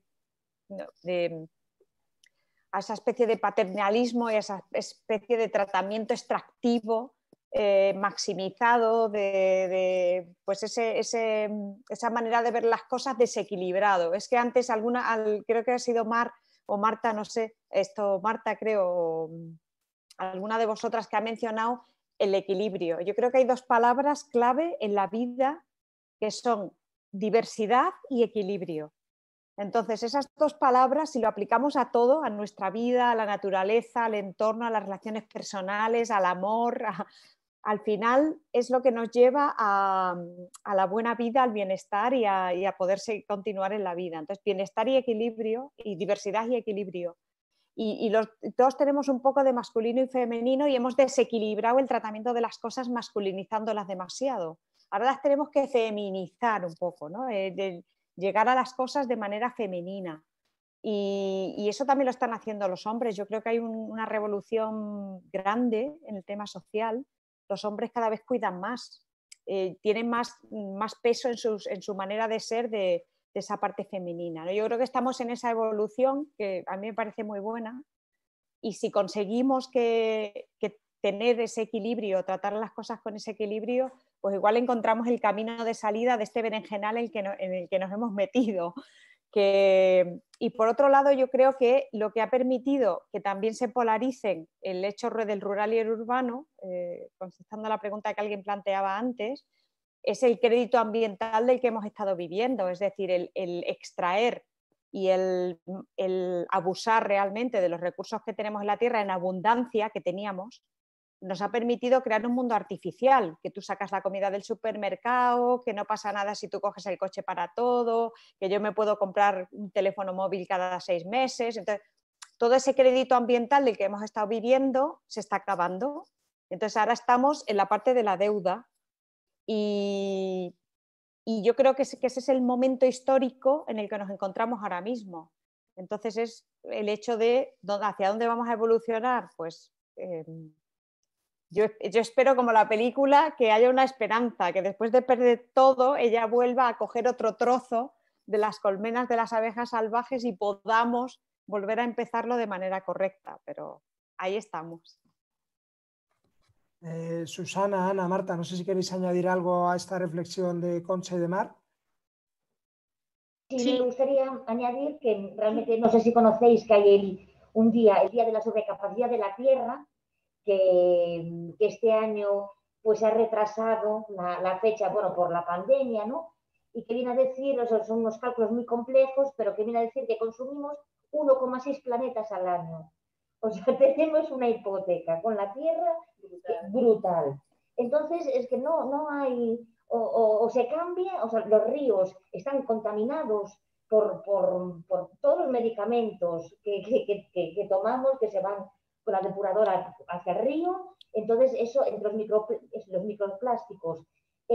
esa especie de paternalismo y a esa especie de tratamiento extractivo maximizado, pues esa manera de ver las cosas desequilibrado. Es que antes creo que ha sido Mar o Marta, no sé, Marta creo, alguna de vosotras que ha mencionado el equilibrio. Yo creo que hay dos palabras clave en la vida que son diversidad y equilibrio. Entonces, esas dos palabras, si lo aplicamos a todo, a nuestra vida, a la naturaleza, al entorno, a las relaciones personales, al amor, al final es lo que nos lleva a la buena vida, al bienestar y a poderse continuar en la vida. Entonces, bienestar y equilibrio, y diversidad y equilibrio. Y todos tenemos un poco de masculino y femenino y hemos desequilibrado el tratamiento de las cosas masculinizándolas demasiado. Ahora las tenemos que feminizar un poco, ¿no? Llegar a las cosas de manera femenina. Y eso también lo están haciendo los hombres. Yo creo que hay una revolución grande en el tema social. Los hombres cada vez cuidan más, tienen más peso en su manera de ser de esa parte femenina, ¿no? Yo creo que estamos en esa evolución que a mí me parece muy buena, y si conseguimos que tener ese equilibrio, tratar las cosas con ese equilibrio, pues igual encontramos el camino de salida de este berenjenal en el que nos hemos metido, Y por otro lado, yo creo que lo que ha permitido que también se polaricen el hecho del rural y el urbano, contestando a la pregunta que alguien planteaba antes, es el crédito ambiental del que hemos estado viviendo, es decir, el extraer y el abusar realmente de los recursos que tenemos en la tierra en abundancia que teníamos, nos ha permitido crear un mundo artificial, que tú sacas la comida del supermercado, que no pasa nada si tú coges el coche para todo, que yo me puedo comprar un teléfono móvil cada 6 meses. Entonces, todo ese crédito ambiental del que hemos estado viviendo se está acabando. Entonces, ahora estamos en la parte de la deuda y yo creo que ese es el momento histórico en el que nos encontramos ahora mismo. Entonces, es el hecho de hacia dónde vamos a evolucionar, pues... Yo espero, como la película, que haya una esperanza, que después de perder todo, ella vuelva a coger otro trozo de las colmenas de las abejas salvajes y podamos volver a empezarlo de manera correcta. Pero ahí estamos. Susana, Ana, Marta, no sé si queréis añadir algo a esta reflexión de Concha y de Mar. Sí, me gustaría añadir que realmente, no sé si conocéis que hay el Día de la Sobrecapacidad de la Tierra, que este año pues ha retrasado la fecha, bueno, por la pandemia, ¿no? Y que viene a decir, o sea, son unos cálculos muy complejos, pero que viene a decir que consumimos 1,6 planetas al año. O sea, tenemos una hipoteca con la Tierra brutal. Entonces, es que no hay, o se cambia, o sea, los ríos están contaminados por todos los medicamentos que tomamos, que se van con la depuradora hacia el río. Entonces, eso, entre los microplásticos,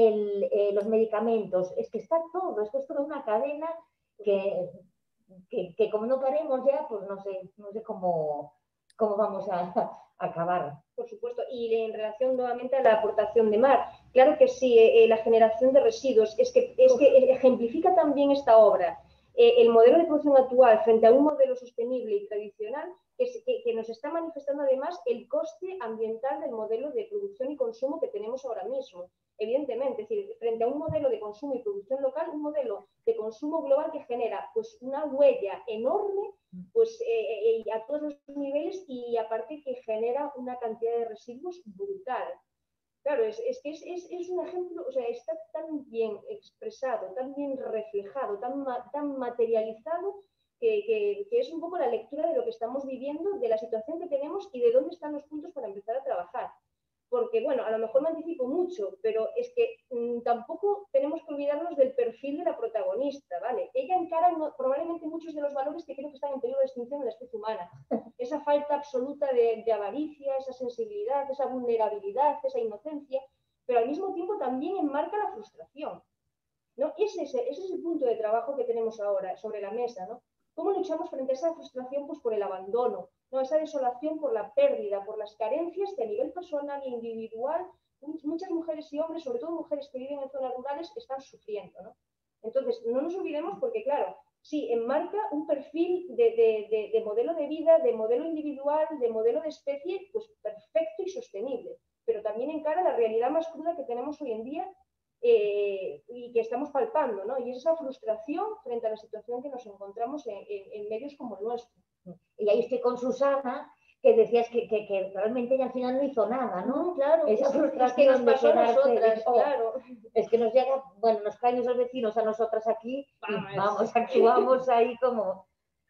los medicamentos, es que está todo, esto es toda una cadena que como no paremos ya, pues no sé cómo vamos a acabar. Por supuesto, y en relación nuevamente a la aportación de Mar, claro que sí, la generación de residuos, es que ejemplifica también esta obra el modelo de producción actual frente a un modelo sostenible y tradicional que nos está manifestando además el coste ambiental del modelo de producción y consumo que tenemos ahora mismo. Evidentemente, es decir, frente a un modelo de consumo y producción local, un modelo de consumo global que genera pues, una huella enorme pues, a todos los niveles y aparte que genera una cantidad de residuos brutal. Claro, es que es un ejemplo, o sea, está tan bien expresado, tan bien reflejado, tan materializado, que es un poco la lectura de lo que estamos viviendo, de la situación que tenemos y de dónde están los puntos para empezar a trabajar. Porque, bueno, a lo mejor me anticipo mucho, pero es que tampoco tenemos que olvidarnos del perfil de la protagonista, ¿vale? Ella encara probablemente muchos de los valores que creo que están en peligro de extinción en la especie humana. Esa falta absoluta de avaricia, esa sensibilidad, esa vulnerabilidad, esa inocencia, pero al mismo tiempo también enmarca la frustración, ¿no? Ese es el punto de trabajo que tenemos ahora sobre la mesa, ¿no? ¿Cómo luchamos frente a esa frustración? Pues por el abandono, ¿no? Esa desolación por la pérdida, por las carencias que a nivel personal e individual muchas mujeres y hombres, sobre todo mujeres que viven en zonas rurales, están sufriendo, ¿no? Entonces, no nos olvidemos porque, claro, sí, enmarca un perfil de modelo de vida, de modelo individual, de modelo de especie, pues perfecto y sostenible, pero también encara la realidad más cruda que tenemos hoy en día y que estamos palpando, ¿no? Y es esa frustración frente a la situación que nos encontramos en medios como el nuestro. Y ahí estoy con Susana, que decías que realmente ella al final no hizo nada, ¿no? Claro, esa frustración es que nos pasó a nosotras, claro. Es que nos llega, bueno, nos caen esos vecinos a nosotras aquí y vamos, actuamos ahí como...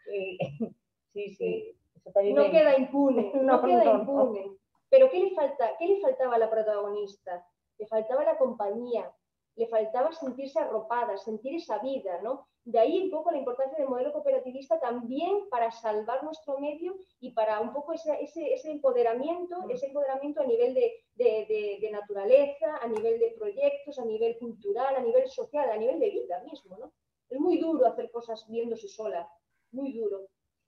sí. No queda impune, no queda impune. Pero ¿qué le faltaba a la protagonista? Le faltaba la compañía, le faltaba sentirse arropada, sentir esa vida, ¿no? De ahí un poco la importancia del modelo cooperativista también para salvar nuestro medio y para un poco ese empoderamiento a nivel de naturaleza, a nivel de proyectos, a nivel cultural, a nivel social, a nivel de vida mismo, ¿no? Es muy duro hacer cosas viéndose sola, muy duro.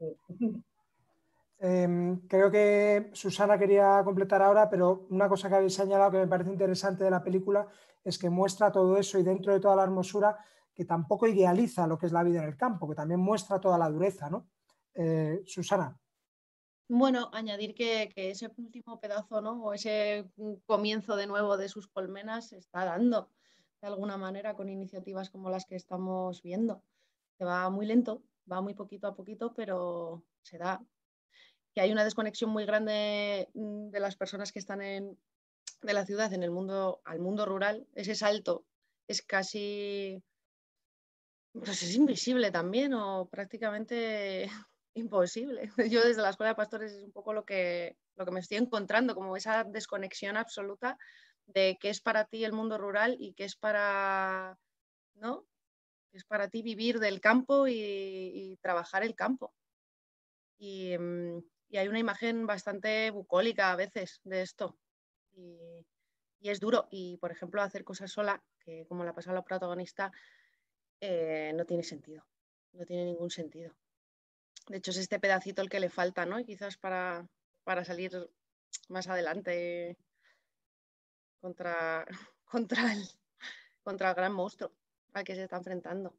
Creo que Susana quería completar ahora, pero una cosa que habéis señalado que me parece interesante de la película es que muestra todo eso y dentro de toda la hermosura que tampoco idealiza lo que es la vida en el campo, que también muestra toda la dureza, ¿no? Susana. Bueno, añadir que ese último pedazo, ¿no? O ese comienzo de nuevo de sus colmenas se está dando de alguna manera con iniciativas como las que estamos viendo. que va muy lento, va muy poquito a poquito, pero se da. Que hay una desconexión muy grande de las personas que están de la ciudad en el mundo, al mundo rural. Ese salto es casi, pues es invisible también o prácticamente imposible. Yo desde la Escuela de Pastores es un poco lo que me estoy encontrando, como esa desconexión absoluta de qué es para ti el mundo rural y qué es para, ¿no? Qué es para ti vivir del campo y trabajar el campo. Y, y hay una imagen bastante bucólica a veces de esto. Y es duro. Y, por ejemplo, hacer cosas sola, que como la pasa a la protagonista, no tiene sentido. No tiene ningún sentido. De hecho, es este pedacito el que le falta, ¿no? Y quizás para salir más adelante contra, contra contra el gran monstruo al que se está enfrentando.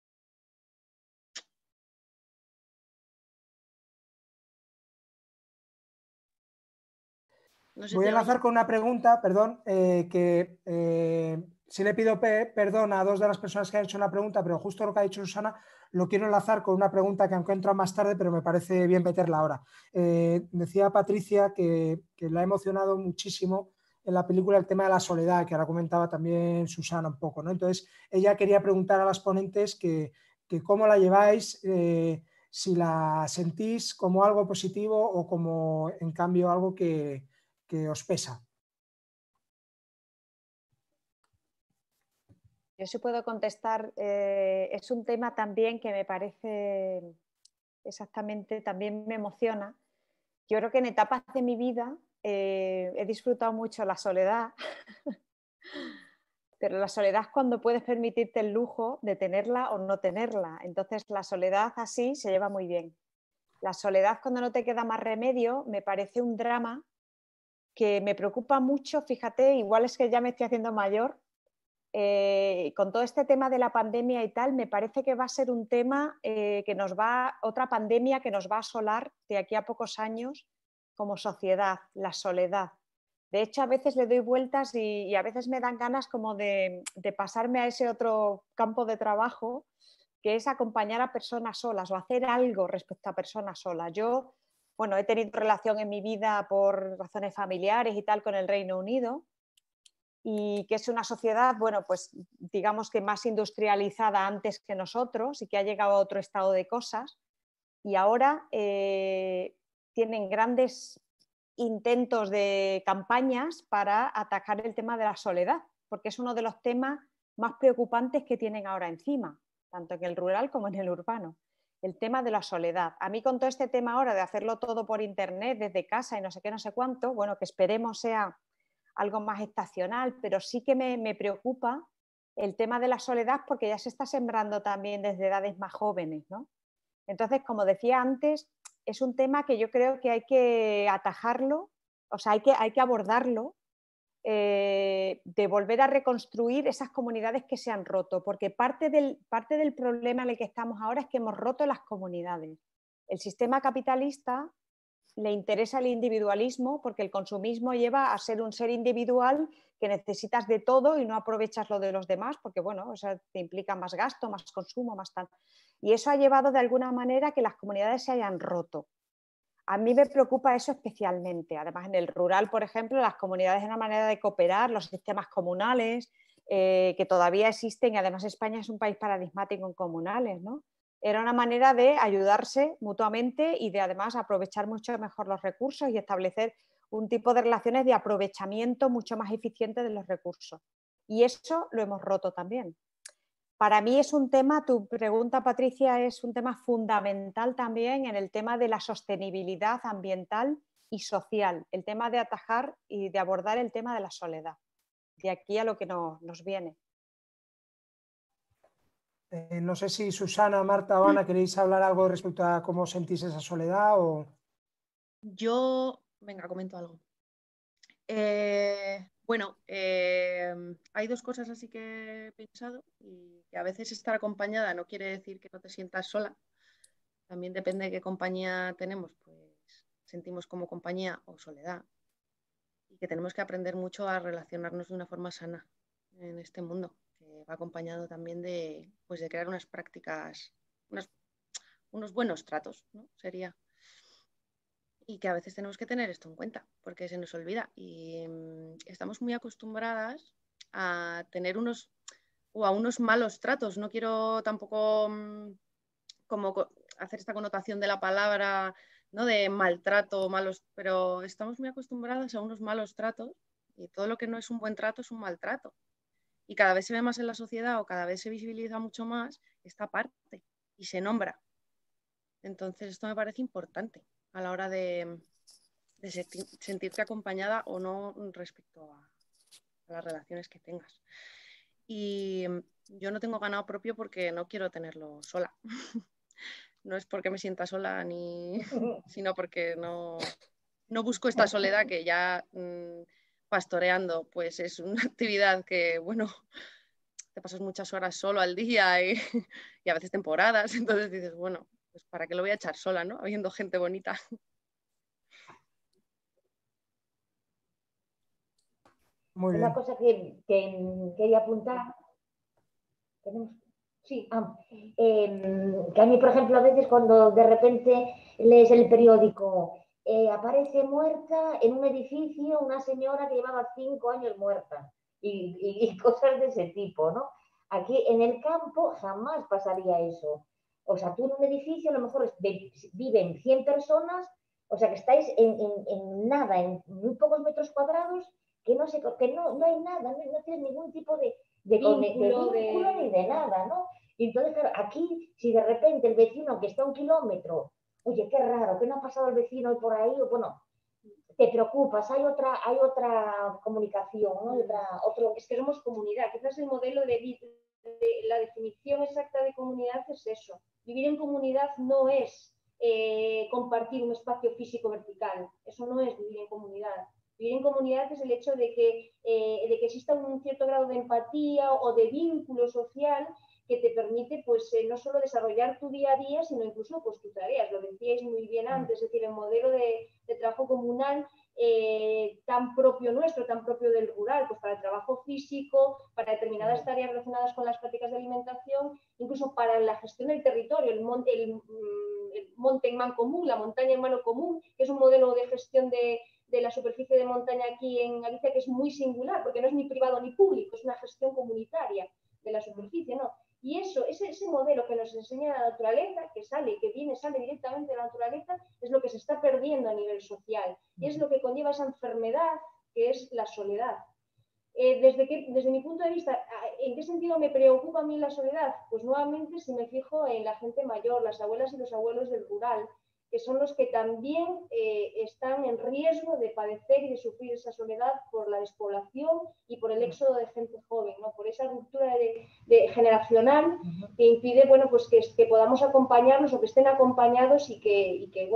No sé Voy a si enlazar con una pregunta, perdón, que sí le pido perdón a dos de las personas que han hecho una pregunta, pero justo lo que ha dicho Susana lo quiero enlazar con una pregunta que aunque entra más tarde, pero me parece bien meterla ahora. Decía Patricia que la ha emocionado muchísimo en la película el tema de la soledad, que ahora comentaba también Susana un poco, ¿no? Entonces, ella quería preguntar a las ponentes que cómo la lleváis, si la sentís como algo positivo o como, en cambio, algo que os pesa. Yo sí puedo contestar. Es un tema también que me parece exactamente, también me emociona. Yo creo que en etapas de mi vida he disfrutado mucho la soledad, pero la soledad es cuando puedes permitirte el lujo de tenerla o no tenerla. Entonces la soledad así se lleva muy bien. La soledad cuando no te queda más remedio me parece un drama que me preocupa mucho. Fíjate, igual es que ya me estoy haciendo mayor. Con todo este tema de la pandemia y tal, me parece que va a ser un tema otra pandemia que nos va a asolar de aquí a pocos años como sociedad, la soledad. De hecho, a veces le doy vueltas y a veces me dan ganas como de pasarme a ese otro campo de trabajo, que es acompañar a personas solas o hacer algo respecto a personas solas. Yo, bueno, he tenido relación en mi vida por razones familiares y tal con el Reino Unido, y que es una sociedad, bueno, pues digamos que más industrializada antes que nosotros y que ha llegado a otro estado de cosas, y ahora tienen grandes intentos de campañas para atacar el tema de la soledad, porque es uno de los temas más preocupantes que tienen ahora encima, tanto en el rural como en el urbano. El tema de la soledad. A mí con todo este tema ahora de hacerlo todo por internet, desde casa y no sé qué, no sé cuánto, bueno, que esperemos sea algo más estacional, pero sí que me preocupa el tema de la soledad porque ya se está sembrando también desde edades más jóvenes, ¿no? Entonces, como decía antes, es un tema que yo creo que hay que atajarlo, o sea, hay que abordarlo, de volver a reconstruir esas comunidades que se han roto, porque parte del problema en el que estamos ahora es que hemos roto las comunidades. El sistema capitalista le interesa el individualismo porque el consumismo lleva a ser un ser individual que necesitas de todo y no aprovechas lo de los demás porque, bueno, o sea, te implica más gasto, más consumo, más tal. Y eso ha llevado de alguna manera a que las comunidades se hayan roto. A mí me preocupa eso especialmente. Además, en el rural, por ejemplo, las comunidades es una manera de cooperar, los sistemas comunales, que todavía existen, y además España es un país paradigmático en comunales, ¿no? Era una manera de ayudarse mutuamente y de además aprovechar mucho mejor los recursos y establecer un tipo de relaciones de aprovechamiento mucho más eficiente de los recursos. Y eso lo hemos roto también. Para mí es un tema, tu pregunta, Patricia, es un tema fundamental también en el tema de la sostenibilidad ambiental y social, el tema de atajar y de abordar el tema de la soledad, de aquí a lo que nos viene. No sé si Susana, Marta o Ana queréis hablar algo respecto a cómo sentís esa soledad o... Yo, venga, comento algo. Bueno, hay dos cosas así que he pensado y que a veces estar acompañada no quiere decir que no te sientas sola. También depende de qué compañía tenemos, pues sentimos como compañía o soledad y que tenemos que aprender mucho a relacionarnos de una forma sana en este mundo, que va acompañado también de, pues, de crear unas prácticas unos buenos tratos, ¿no? Sería. Y que a veces tenemos que tener esto en cuenta, porque se nos olvida. Y estamos muy acostumbradas a tener a unos malos tratos. No quiero tampoco como hacer esta connotación de la palabra, ¿no? De maltrato, malos, pero estamos muy acostumbradas a unos malos tratos y todo lo que no es un buen trato es un maltrato. Y cada vez se ve más en la sociedad o cada vez se visibiliza mucho más esta parte y se nombra. Entonces esto me parece importante a la hora de sentirte acompañada o no respecto a las relaciones que tengas. Y yo no tengo ganado propio porque no quiero tenerlo sola. No es porque me sienta sola, sino porque no busco esta soledad que ya pastoreando, pues es una actividad que, bueno, te pasas muchas horas solo al día y a veces temporadas, entonces dices, bueno, pues ¿para qué lo voy a echar sola, no? Habiendo gente bonita. Muy Una bien. cosa que quería apuntar, sí, que a mí, por ejemplo, a veces cuando de repente lees el periódico, aparece muerta en un edificio una señora que llevaba 5 años muerta y cosas de ese tipo, ¿no? Aquí en el campo jamás pasaría eso. O sea, tú en un edificio a lo mejor viven 100 personas, o sea, que estáis en nada, en muy pocos metros cuadrados, que no hay nada, no tienes ningún tipo de vínculo ni de nada, ¿no? Y entonces, claro, aquí, si de repente el vecino que está a 1 kilómetro, oye, qué raro, ¿qué no ha pasado el vecino por ahí? Bueno, te preocupas, hay otra comunicación, ¿no? Es que somos comunidad, quizás el modelo de la definición exacta de comunidad es eso. Vivir en comunidad no es compartir un espacio físico vertical, eso no es vivir en comunidad. Vivir en comunidad es el hecho de que exista un cierto grado de empatía o de vínculo social que te permite pues no solo desarrollar tu día a día, sino incluso pues tus tareas. Lo decíais muy bien antes, es decir, el modelo de trabajo comunal tan propio nuestro, tan propio del rural, pues para el trabajo físico, para determinadas tareas relacionadas con las prácticas de alimentación, incluso para la gestión del territorio, el monte en mancomun, la montaña en mano común, que es un modelo de gestión de la superficie de montaña aquí en Galicia que es muy singular, porque no es ni privado ni público, es una gestión comunitaria de la superficie, ¿no? Y eso, ese modelo que nos enseña la naturaleza, que sale directamente de la naturaleza, es lo que se está perdiendo a nivel social. Y es lo que conlleva esa enfermedad que es la soledad. Desde mi punto de vista, ¿en qué sentido me preocupa a mí la soledad? Pues nuevamente si me fijo en la gente mayor, las abuelas y los abuelos del rural, que son los que también están en riesgo de padecer y de sufrir esa soledad por la despoblación y por el éxodo de gente joven, ¿no? Por esa ruptura generacional que impide, bueno, pues que podamos acompañarlos o que estén acompañados y que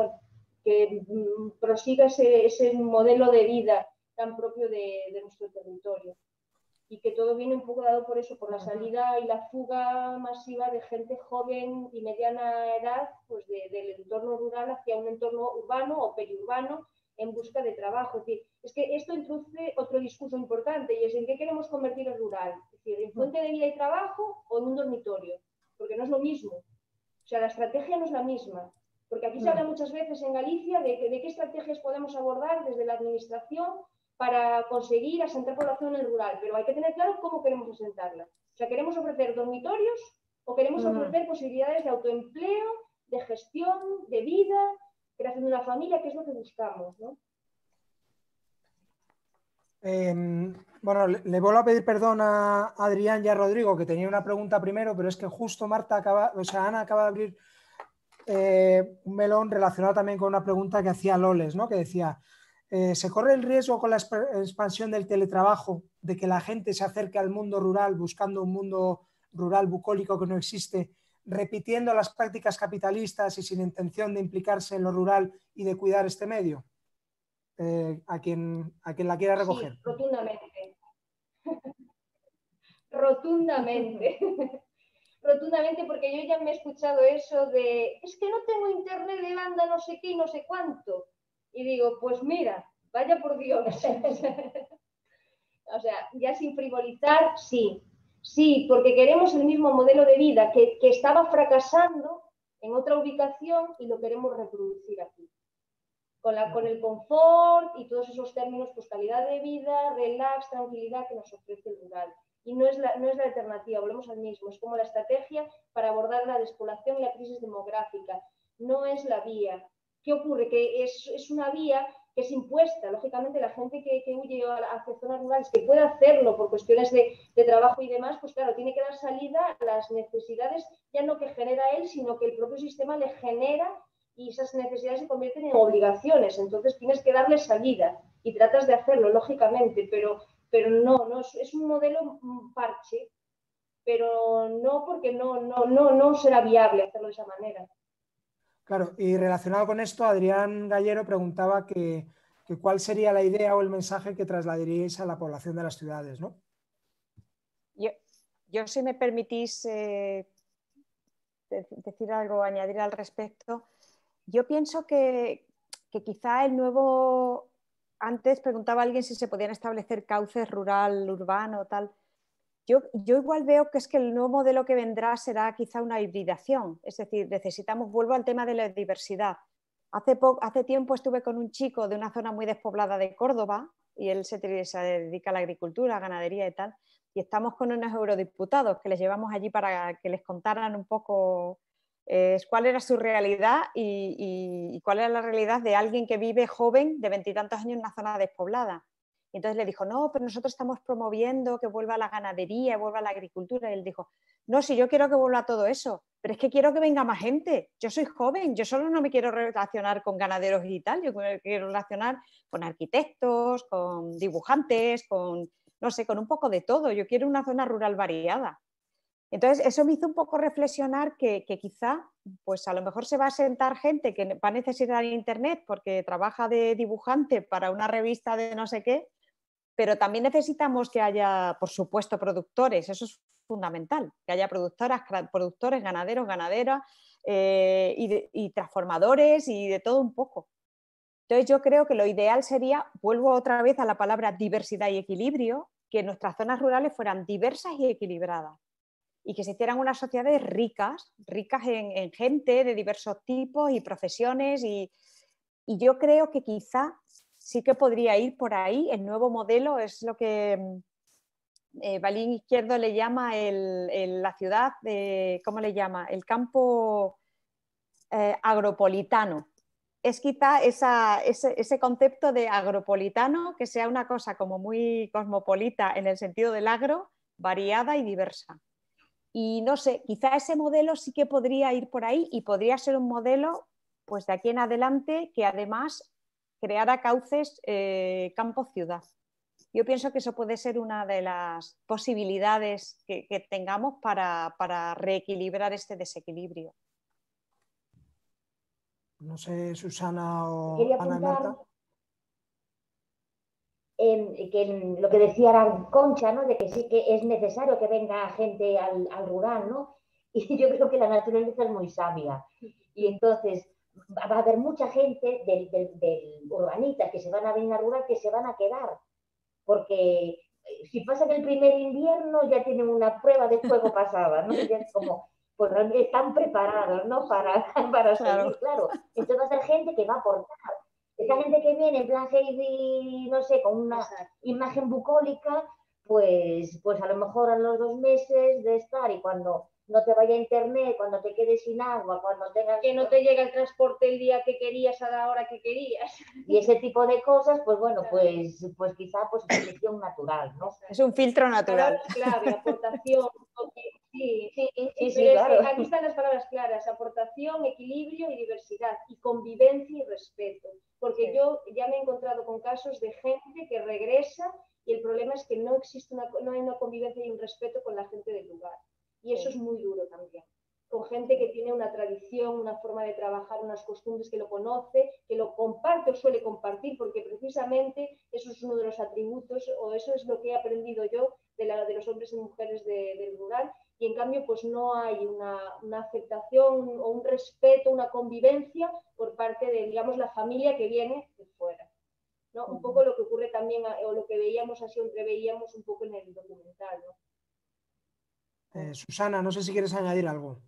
prosiga ese modelo de vida tan propio de nuestro territorio. Y que todo viene un poco dado por eso, por la salida y la fuga masiva de gente joven y mediana edad, pues del entorno rural hacia un entorno urbano o periurbano en busca de trabajo. Es decir, es que esto introduce otro discurso importante y es en qué queremos convertir el rural. Es decir, en fuente de vida y trabajo o en un dormitorio, porque no es lo mismo. O sea, la estrategia no es la misma. Porque aquí se habla muchas veces en Galicia de qué estrategias podemos abordar desde la administración para conseguir asentar población en el rural, pero hay que tener claro cómo queremos asentarla. O sea, ¿queremos ofrecer dormitorios o queremos ofrecer posibilidades de autoempleo, de gestión, de vida, creación de una familia, que es lo que buscamos, ¿no? Bueno, le vuelvo a pedir perdón a Adrián y a Rodrigo, que tenía una pregunta primero, pero es que justo Ana acaba de abrir un melón relacionado también con una pregunta que hacía Loles, ¿no? Que decía, ¿se corre el riesgo con la expansión del teletrabajo de que la gente se acerque al mundo rural buscando un mundo rural bucólico que no existe, repitiendo las prácticas capitalistas y sin intención de implicarse en lo rural y de cuidar este medio? A quien la quiera recoger. Sí, rotundamente. Rotundamente. Rotundamente, porque yo ya me he escuchado eso de es que no tengo internet de banda no sé qué y no sé cuánto. Y digo, pues mira, vaya por Dios. O sea, ya sin frivolizar, sí. Sí, porque queremos el mismo modelo de vida que estaba fracasando en otra ubicación y lo queremos reproducir aquí. Con el confort y todos esos términos, pues calidad de vida, relax, tranquilidad que nos ofrece el rural. Y no es la alternativa, volvemos al mismo, es como la estrategia para abordar la despoblación y la crisis demográfica. No es la vía. ¿Qué ocurre? Que es una vía que es impuesta. Lógicamente, la gente que huye hacia zonas rurales, que puede hacerlo por cuestiones de trabajo y demás, pues claro, tiene que dar salida a las necesidades, ya no que genera él, sino que el propio sistema le genera y esas necesidades se convierten en obligaciones. Entonces tienes que darle salida y tratas de hacerlo, lógicamente, pero no es un modelo parche, pero no porque no será viable hacerlo de esa manera. Claro, y relacionado con esto, Adrián Gallero preguntaba que cuál sería la idea o el mensaje que trasladaríais a la población de las ciudades, ¿no? Yo si me permitís decir algo, añadir al respecto, yo pienso que quizá el nuevo... Antes preguntaba a alguien si se podían establecer cauces rural, urbano, tal. Yo igual veo que es que el nuevo modelo que vendrá será quizá una hibridación, es decir, vuelvo al tema de la diversidad. Hace tiempo estuve con un chico de una zona muy despoblada de Córdoba y él se dedica a la agricultura, a ganadería y tal, y estamos con unos eurodiputados que les llevamos allí para que les contaran un poco cuál era su realidad y cuál era la realidad de alguien que vive joven de 20 y tantos años en una zona despoblada. Y entonces le dijo, no, pero nosotros estamos promoviendo que vuelva la ganadería, vuelva la agricultura. Y él dijo, no, si yo quiero que vuelva todo eso, pero es que quiero que venga más gente. Yo soy joven, yo solo no me quiero relacionar con ganaderos y tal, yo me quiero relacionar con arquitectos, con dibujantes, con, no sé, con un poco de todo. Yo quiero una zona rural variada. Entonces, eso me hizo un poco reflexionar que quizá, pues a lo mejor se va a sentar gente que va a necesitar internet porque trabaja de dibujante para una revista de no sé qué, pero también necesitamos que haya, por supuesto, productores, eso es fundamental, que haya productores, ganaderos, ganaderas y transformadores y de todo un poco. Entonces yo creo que lo ideal sería, vuelvo otra vez a la palabra diversidad y equilibrio, que nuestras zonas rurales fueran diversas y equilibradas y que se hicieran unas sociedades ricas en gente de diversos tipos y profesiones y yo creo que quizá sí que podría ir por ahí. El nuevo modelo es lo que Balín Izquierdo le llama la ciudad, ¿cómo le llama? El campo agropolitano. Es quizá ese concepto de agropolitano que sea una cosa como muy cosmopolita en el sentido del agro, variada y diversa. Y no sé, quizá ese modelo sí que podría ir por ahí y podría ser un modelo, pues de aquí en adelante, que además creara cauces campo-ciudad. Yo pienso que eso puede ser una de las posibilidades que tengamos para reequilibrar este desequilibrio. No sé, Susana o Quería Ana apuntar Marta. que lo que decía la Concha, ¿no? De que sí que es necesario que venga gente al rural, ¿no? Y yo creo que la naturaleza es muy sabia. Y entonces va a haber mucha gente del urbanita que se van a venir al rural que se van a quedar. Porque si pasan el primer invierno ya tienen una prueba de fuego pasada, ¿no? Ya es como, pues están preparados, ¿no? Para seguir, claro. Entonces va a ser gente que va a aportar. Esa gente que viene en plan Heidi, no sé, con una imagen bucólica, pues a lo mejor a los 2 meses de estar y cuando no te vaya internet, cuando te quedes sin agua, cuando tengas... Que no te llega el transporte el día que querías a la hora que querías. Y ese tipo de cosas, pues bueno, pues quizá pues selección natural, ¿no? Es un filtro natural. Palabras clave, aportación, sí, claro. Aquí están las palabras claras, aportación, equilibrio y diversidad, y convivencia y respeto. Porque yo ya me he encontrado con casos de gente que regresa y el problema es que no hay una convivencia y un respeto con la gente del lugar. Y eso es muy duro también. Con gente que tiene una tradición, una forma de trabajar, unas costumbres, que lo conoce, que lo comparte o suele compartir, porque precisamente eso es uno de los atributos, o eso es lo que he aprendido yo de los hombres y mujeres del rural, y en cambio pues no hay una aceptación o un respeto, una convivencia por parte de, digamos, la familia que viene de fuera, ¿no? Un poco lo que ocurre también, o lo que veíamos así, entreveíamos un poco en el documental, ¿no? Susana, no sé si quieres añadir algo.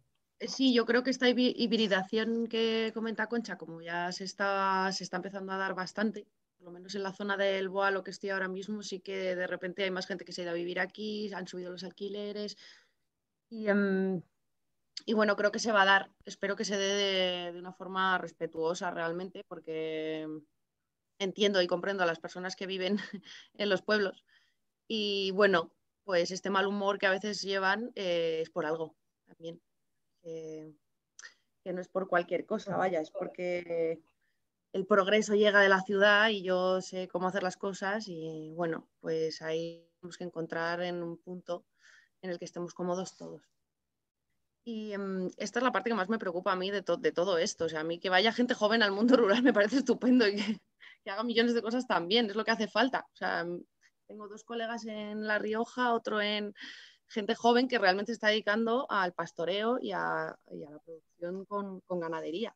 Sí, yo creo que esta hibridación que comenta Concha, como ya se está empezando a dar bastante, por lo menos en la zona del Boalo que estoy ahora mismo, sí que de repente hay más gente que se ha ido a vivir aquí, han subido los alquileres y, y bueno, creo que se va a dar. Espero que se dé de una forma respetuosa realmente, porque entiendo y comprendo a las personas que viven en los pueblos. Y bueno, pues este mal humor que a veces llevan es por algo también. Que no es por cualquier cosa, vaya, es porque el progreso llega de la ciudad y yo sé cómo hacer las cosas y bueno, pues ahí tenemos que encontrar en un punto en el que estemos cómodos todos. Y esta es la parte que más me preocupa a mí de todo esto. O sea, a mí que vaya gente joven al mundo rural me parece estupendo y que haga millones de cosas también, es lo que hace falta. O sea, tengo 2 colegas en La Rioja, otro en gente joven que realmente se está dedicando al pastoreo y a la producción con ganadería.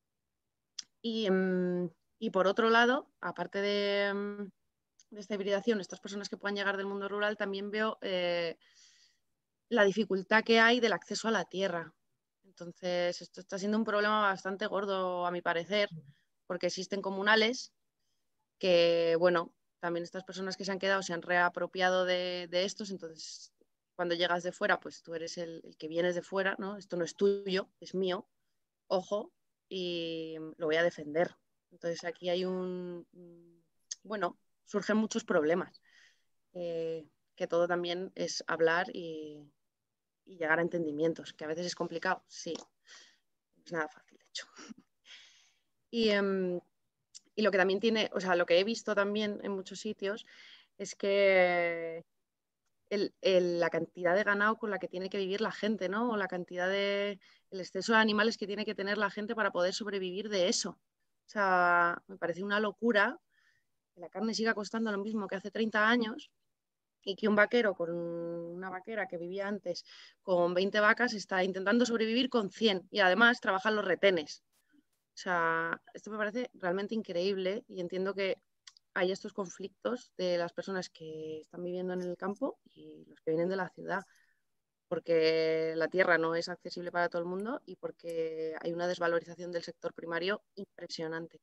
Y por otro lado, aparte de esta hibridación, estas personas que puedan llegar del mundo rural, también veo la dificultad que hay del acceso a la tierra. Entonces, esto está siendo un problema bastante gordo, a mi parecer, porque existen comunales que, bueno, también estas personas que se han quedado se han reapropiado de estos, entonces cuando llegas de fuera, pues tú eres el que vienes de fuera, ¿no? Esto no es tuyo, es mío, ojo, y lo voy a defender. Entonces aquí hay bueno, surgen muchos problemas, que todo también es hablar y llegar a entendimientos, que a veces es complicado, sí, no es nada fácil, de hecho. Y lo que también tiene, o sea, lo que he visto también en muchos sitios es que la cantidad de ganado con la que tiene que vivir la gente, ¿no? O la cantidad el exceso de animales que tiene que tener la gente para poder sobrevivir de eso. O sea, me parece una locura que la carne siga costando lo mismo que hace 30 años y que un vaquero con una vaquera que vivía antes con 20 vacas está intentando sobrevivir con 100 y además trabajan los retenes. O sea, esto me parece realmente increíble y entiendo que hay estos conflictos de las personas que están viviendo en el campo y los que vienen de la ciudad, porque la tierra no es accesible para todo el mundo y porque hay una desvalorización del sector primario impresionante.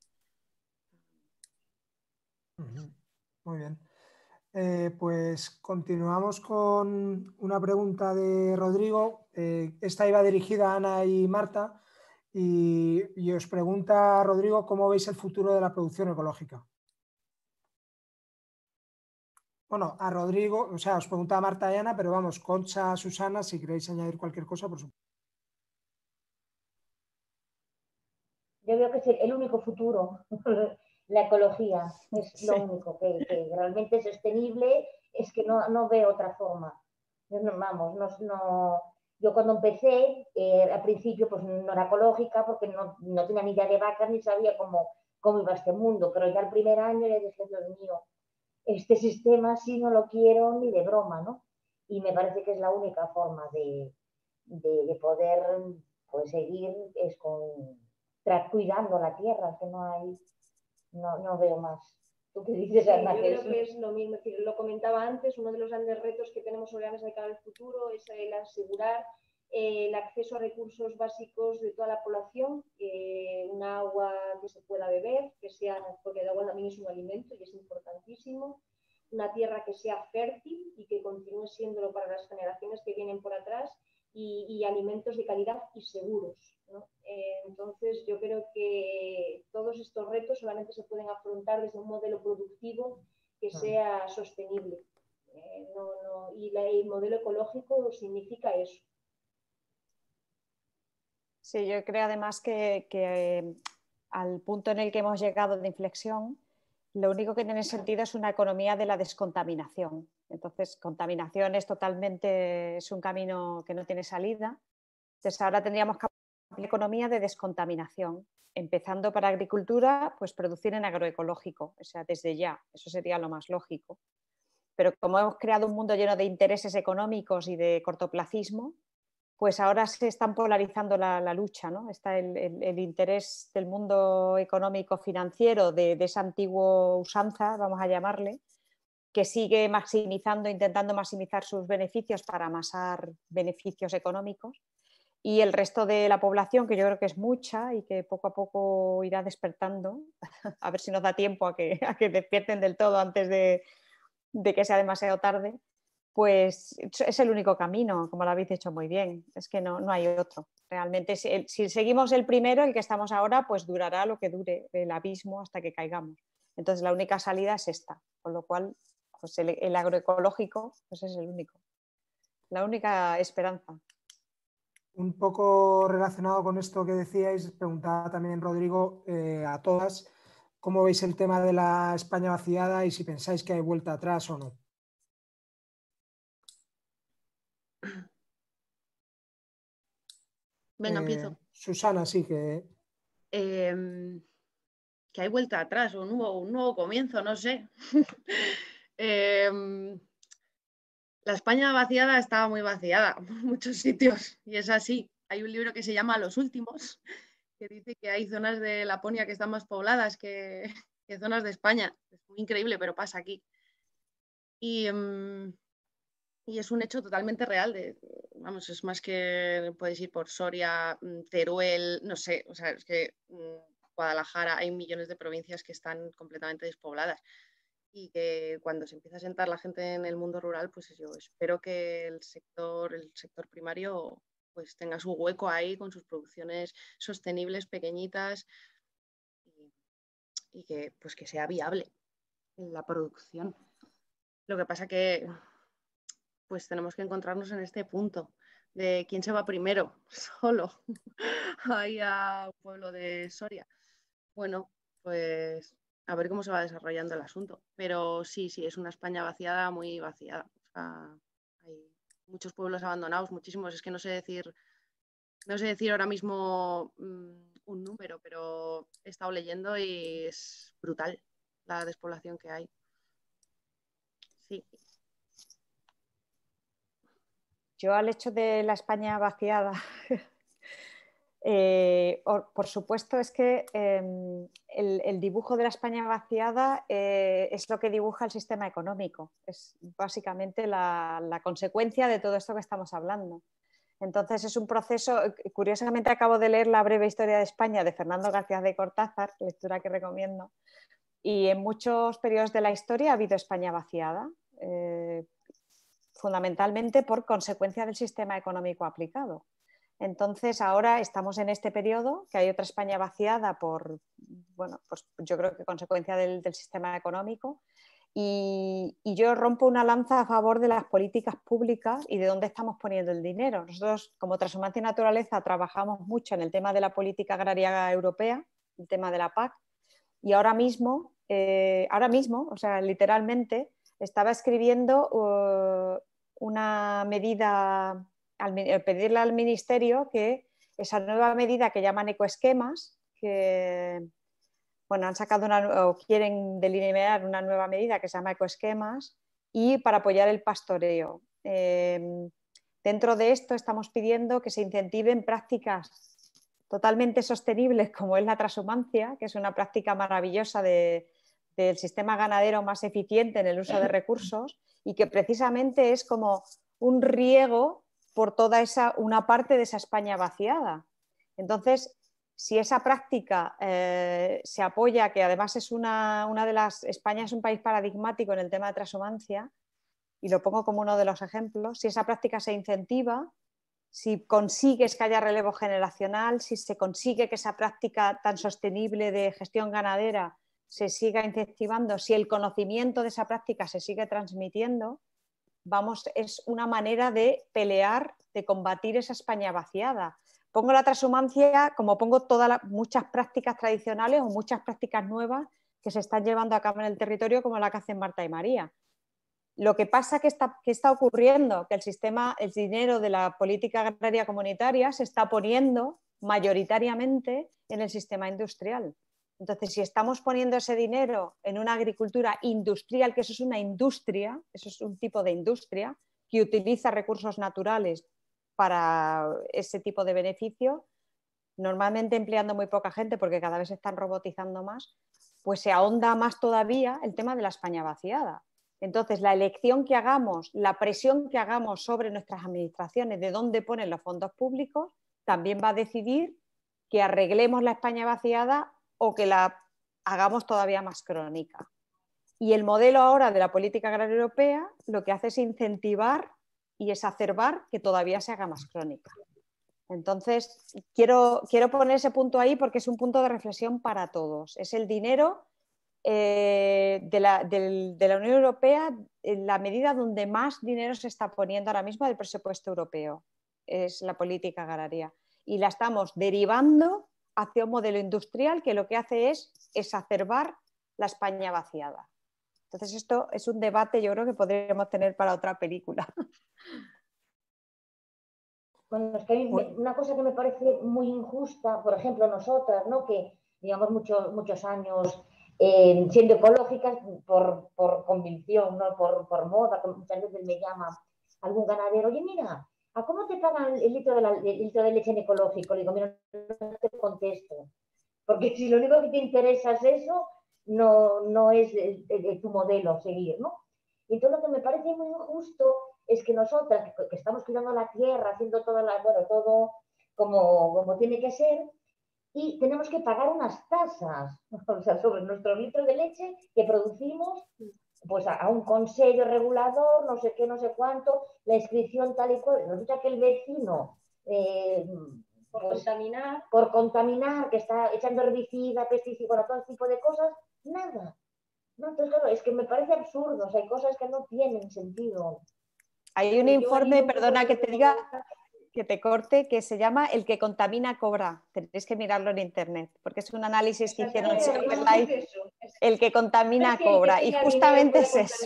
Muy bien. Pues continuamos con una pregunta de Rodrigo. Esta iba dirigida a Ana y Marta y os pregunta, Rodrigo, ¿cómo veis el futuro de la producción ecológica? Bueno, a Rodrigo, o sea, os pregunta a Marta y Ana, pero vamos, Concha, Susana, si queréis añadir cualquier cosa, por supuesto. Yo veo que es el único futuro, la ecología, es Sí. lo único que realmente es sostenible, es que no veo otra forma. Vamos, yo cuando empecé, al principio pues no era ecológica porque no tenía ni idea de vacas ni sabía cómo iba este mundo, pero ya el primer año ya dije, Dios mío, este sistema sí no lo quiero ni de broma, ¿no? Y me parece que es la única forma de poder pues, seguir es cuidando la tierra, que no veo más. ¿Tú qué dices, Sí, Ana? yo creo que es lo mismo, es decir, lo comentaba antes, uno de los grandes retos que tenemos sobre la mesa de cara al futuro es el asegurar el acceso a recursos básicos de toda la población, un agua que se pueda beber, que sea, porque el agua también es un alimento y es importantísimo, una tierra que sea fértil y que continúe siéndolo para las generaciones que vienen por atrás y alimentos de calidad y seguros, ¿no? Entonces yo creo que todos estos retos solamente se pueden afrontar desde un modelo productivo que sea sostenible. Y el modelo ecológico significa eso. Sí, yo creo además que al punto en el que hemos llegado de inflexión, lo único que tiene sentido es una economía de la descontaminación. Entonces, contaminación es un camino que no tiene salida. Entonces, ahora tendríamos que hacer una economía de descontaminación, empezando para agricultura, pues producir en agroecológico, o sea, desde ya, eso sería lo más lógico. Pero como hemos creado un mundo lleno de intereses económicos y de cortoplacismo, pues ahora se están polarizando la lucha, ¿no? Está el interés del mundo económico financiero de esa antigua usanza, vamos a llamarle, que sigue intentando maximizar sus beneficios para amasar beneficios económicos. y el resto de la población, que yo creo que es mucha y que poco a poco irá despertando, a ver si nos da tiempo a que despierten del todo antes de que sea demasiado tarde, pues es el único camino, como lo habéis dicho muy bien, es que no hay otro. Realmente, si seguimos el primero, el que estamos ahora, pues durará lo que dure el abismo hasta que caigamos. Entonces, la única salida es esta, con lo cual pues el agroecológico pues es el único, la única esperanza. Un poco relacionado con esto que decíais, preguntaba también Rodrigo a todas, ¿cómo veis el tema de la España vaciada y si pensáis que hay vuelta atrás o no? Venga, empiezo. Susana, sí que... Que hay vuelta atrás o un nuevo comienzo, no sé. La España vaciada estaba muy vaciada en muchos sitios y es así. Hay un libro que se llama Los Últimos, que dice que hay zonas de Laponia que están más pobladas que zonas de España. Es muy increíble, pero pasa aquí. Y es un hecho totalmente real. Vamos, es más que podéis ir por Soria, Teruel, no sé, o sea, es que Guadalajara, hay millones de provincias que están completamente despobladas y que cuando se empieza a sentar la gente en el mundo rural, pues yo espero que el sector primario pues tenga su hueco ahí con sus producciones sostenibles, pequeñitas y que pues que sea viable en la producción. Lo que pasa que pues tenemos que encontrarnos en este punto de quién se va primero, solo, ahí a un pueblo de Soria. Bueno, pues a ver cómo se va desarrollando el asunto. Pero sí, es una España vaciada, muy vaciada. O sea, hay muchos pueblos abandonados, muchísimos. Es que no sé decir ahora mismo un número, pero he estado leyendo y es brutal la despoblación que hay. Sí. Yo al hecho de la España vaciada, por supuesto es que el dibujo de la España vaciada es lo que dibuja el sistema económico, es básicamente la consecuencia de todo esto que estamos hablando. Entonces es un proceso, curiosamente acabo de leer La breve historia de España de Fernando García de Cortázar, lectura que recomiendo, y en muchos periodos de la historia ha habido España vaciada, fundamentalmente por consecuencia del sistema económico aplicado. Entonces ahora estamos en este periodo que hay otra España vaciada por, bueno, pues yo creo que consecuencia del sistema económico y yo rompo una lanza a favor de las políticas públicas y de dónde estamos poniendo el dinero. Nosotros como Transhumancia y Naturaleza trabajamos mucho en el tema de la política agraria europea, el tema de la PAC y ahora mismo, o sea, literalmente estaba escribiendo una medida, pedirle al Ministerio que esa nueva medida que llaman ecoesquemas, que bueno, han sacado o quieren delinear una nueva medida que se llama ecoesquemas y para apoyar el pastoreo. Dentro de esto estamos pidiendo que se incentiven prácticas totalmente sostenibles como es la transhumancia, que es una práctica maravillosa del sistema ganadero más eficiente en el uso de recursos y que precisamente es como un riego por toda una parte de esa España vaciada. Entonces, si esa práctica se apoya, que además es una de las... España es un país paradigmático en el tema de transhumancia, y lo pongo como uno de los ejemplos, si esa práctica se incentiva, si consigues que haya relevo generacional, si se consigue que esa práctica tan sostenible de gestión ganadera se siga incentivando, si el conocimiento de esa práctica se sigue transmitiendo, es una manera de pelear, de combatir esa España vaciada. Pongo la transhumancia como pongo muchas prácticas tradicionales o muchas prácticas nuevas que se están llevando a cabo en el territorio, como la que hacen Marta y María. Lo que pasa que está ocurriendo, que el dinero de la política agraria comunitaria se está poniendo mayoritariamente en el sistema industrial. Entonces, si estamos poniendo ese dinero en una agricultura industrial, que eso es una industria, eso es un tipo de industria que utiliza recursos naturales para ese tipo de beneficio, normalmente empleando muy poca gente porque cada vez se están robotizando más, pues se ahonda más todavía el tema de la España vaciada. Entonces, la elección que hagamos, la presión que hagamos sobre nuestras administraciones de dónde ponen los fondos públicos, también va a decidir que arreglemos la España vaciada o que la hagamos todavía más crónica. Y el modelo ahora de la política agraria europea lo que hace es incentivar y exacerbar que todavía se haga más crónica. Entonces, quiero poner ese punto ahí porque es un punto de reflexión para todos. Es el dinero de la Unión Europea, en la medida donde más dinero se está poniendo ahora mismo del presupuesto europeo. Es la política agraria. Y la estamos derivando hacia un modelo industrial que lo que hace es exacerbar la España vaciada. Entonces, esto es un debate, yo creo que podríamos tener para otra película. Bueno, es que a mí una cosa que me parece muy injusta, por ejemplo, nosotras, ¿no? Que llevamos muchos años siendo ecológicas por convicción, no por moda, que muchas veces me llama algún ganadero, oye, mira, ¿a cómo te pagan el litro de leche en ecológico? Le digo, mira, no te contesto, porque si lo único que te interesa es eso, no es tu modelo seguir, ¿no? Y entonces lo que me parece muy injusto es que nosotras, que estamos cuidando la tierra, haciendo todo como tiene que ser, y tenemos que pagar unas tasas, o sea, sobre nuestros litros de leche que producimos, pues a un consejo regulador, no sé qué, no sé cuánto, la inscripción tal y cual. Resulta que el vecino, por contaminar, que está echando herbicida, pesticida, todo tipo de cosas, nada. No, entonces, claro, es que me parece absurdo, o sea, hay cosas que no tienen sentido. Hay un informe, perdona que te diga, que te corte, que se llama El que contamina cobra. Tenéis que mirarlo en internet, porque es un análisis que hicieron Silverlight. El que contamina cobra. Y justamente es eso.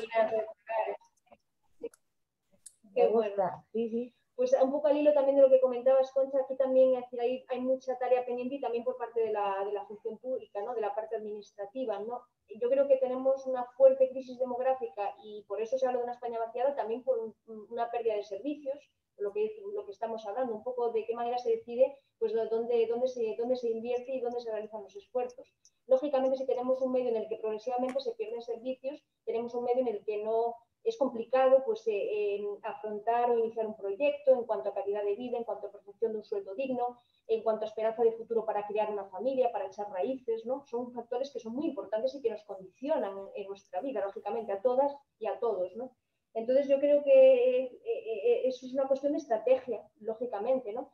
Qué bueno. Sí. Pues un poco al hilo también de lo que comentabas, Concha, aquí también hay mucha tarea pendiente y también por parte de la función pública, ¿no? De la parte administrativa, ¿no? Yo creo que tenemos una fuerte crisis demográfica y por eso se habla de una España vaciada, también por una pérdida de servicios, lo que estamos hablando, un poco de qué manera se decide pues dónde se invierte y dónde se realizan los esfuerzos. Lógicamente, si tenemos un medio en el que progresivamente se pierden servicios, tenemos un medio en el que no es complicado pues, afrontar o iniciar un proyecto en cuanto a calidad de vida, en cuanto a percepción de un sueldo digno, en cuanto a esperanza de futuro para crear una familia, para echar raíces, ¿no? Son factores que son muy importantes y que nos condicionan en nuestra vida, lógicamente, a todas y a todos, ¿no? Entonces yo creo que eso es una cuestión de estrategia, lógicamente, ¿no?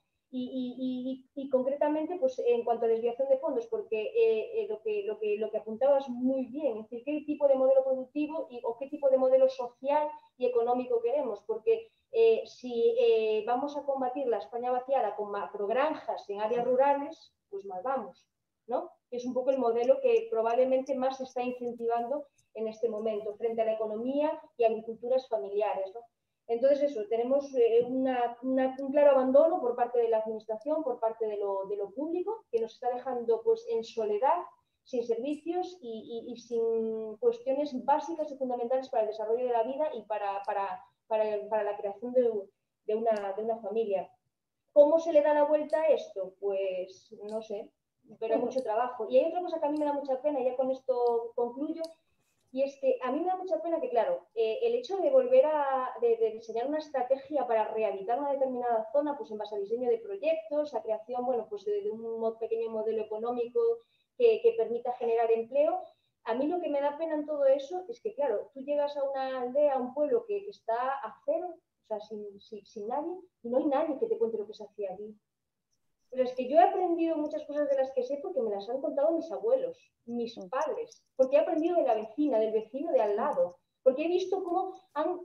Y concretamente, pues en cuanto a desviación de fondos, porque lo que apuntabas muy bien, es decir, qué tipo de modelo productivo o qué tipo de modelo social y económico queremos, porque si vamos a combatir la España vaciada con macrogranjas en áreas rurales, pues mal vamos, ¿no? Es un poco el modelo que probablemente más se está incentivando en este momento frente a la economía y agriculturas familiares, ¿no? Entonces, eso, tenemos un claro abandono por parte de la administración, por parte de lo público, que nos está dejando pues, en soledad, sin servicios y sin cuestiones básicas y fundamentales para el desarrollo de la vida y para la creación de una familia. ¿Cómo se le da la vuelta a esto? Pues no sé, pero mucho trabajo. Y hay otra cosa que a mí me da mucha pena, y ya con esto concluyo, y es que a mí me da mucha pena que, claro, el hecho de volver de diseñar una estrategia para rehabilitar una determinada zona, pues en base a diseño de proyectos, a creación, bueno, pues de un pequeño modelo económico que permita generar empleo, a mí lo que me da pena en todo eso es que, claro, tú llegas a una aldea, a un pueblo que está a cero, o sea, sin nadie, y no hay nadie que te cuente lo que se hacía allí. Pero es que yo he aprendido muchas cosas de las que sé porque me las han contado mis abuelos, mis padres, porque he aprendido de la vecina, del vecino de al lado, porque he visto cómo han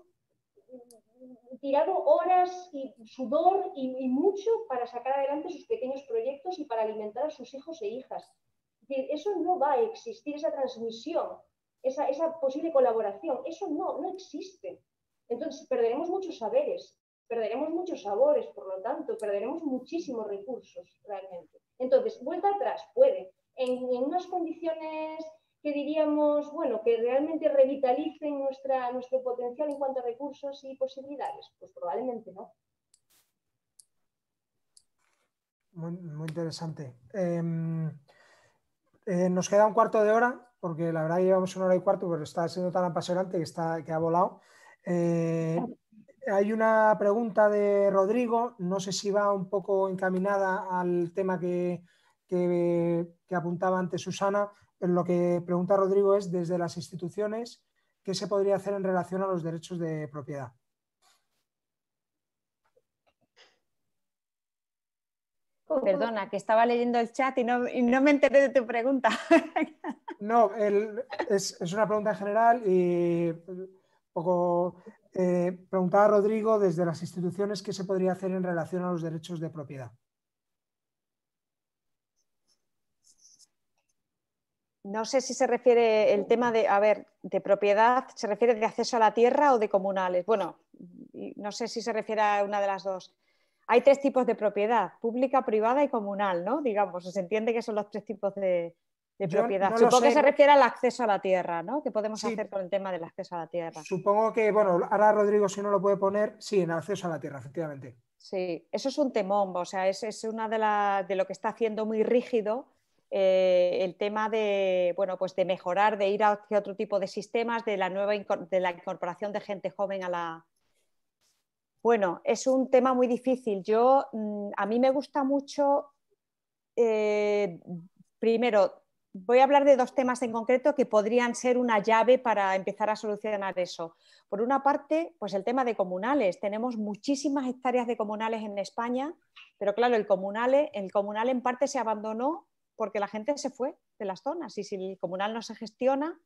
tirado horas y sudor y mucho para sacar adelante sus pequeños proyectos y para alimentar a sus hijos e hijas. Es decir, eso no va a existir, esa transmisión, esa posible colaboración, eso no existe. Entonces perderemos muchos saberes, perderemos muchos sabores, por lo tanto, perderemos muchísimos recursos realmente. Entonces, vuelta atrás, puede, en unas condiciones que diríamos, bueno, que realmente revitalicen nuestro potencial en cuanto a recursos y posibilidades, pues probablemente no. Muy interesante. Nos queda un cuarto de hora, porque la verdad que llevamos 1 hora y cuarto, pero está siendo tan apasionante que ha volado. hay una pregunta de Rodrigo, no sé si va un poco encaminada al tema que apuntaba antes Susana, pero lo que pregunta Rodrigo es, desde las instituciones, ¿qué se podría hacer en relación a los derechos de propiedad? Perdona, que estaba leyendo el chat y no me enteré de tu pregunta. No, es una pregunta en general y poco preguntaba Rodrigo desde las instituciones qué se podría hacer en relación a los derechos de propiedad. No sé si se refiere el tema de propiedad, ¿se refiere de acceso a la tierra o de comunales? Bueno, no sé si se refiere a una de las dos. Hay 3 tipos de propiedad, pública, privada y comunal, ¿no? Digamos, se entiende que son los 3 tipos de Yo propiedad. no lo Supongo que sé. se refiere al acceso a la tierra, ¿no? ¿Qué podemos Sí, hacer con el tema del acceso a la tierra? supongo que, bueno, ahora Rodrigo si no lo puede poner, sí, en acceso a la tierra, efectivamente. Sí, eso es un temón, o sea, es una de lo que está haciendo muy rígido el tema de, bueno, pues de mejorar, de ir hacia otro tipo de sistemas, de la incorporación de gente joven a la... Bueno, es un tema muy difícil. A mí me gusta mucho, primero, voy a hablar de 2 temas en concreto que podrían ser una llave para empezar a solucionar eso. Por una parte, pues el tema de comunales. Tenemos muchísimas hectáreas de comunales en España, pero claro, el comunal en parte se abandonó porque la gente se fue de las zonas y si el comunal no se gestiona,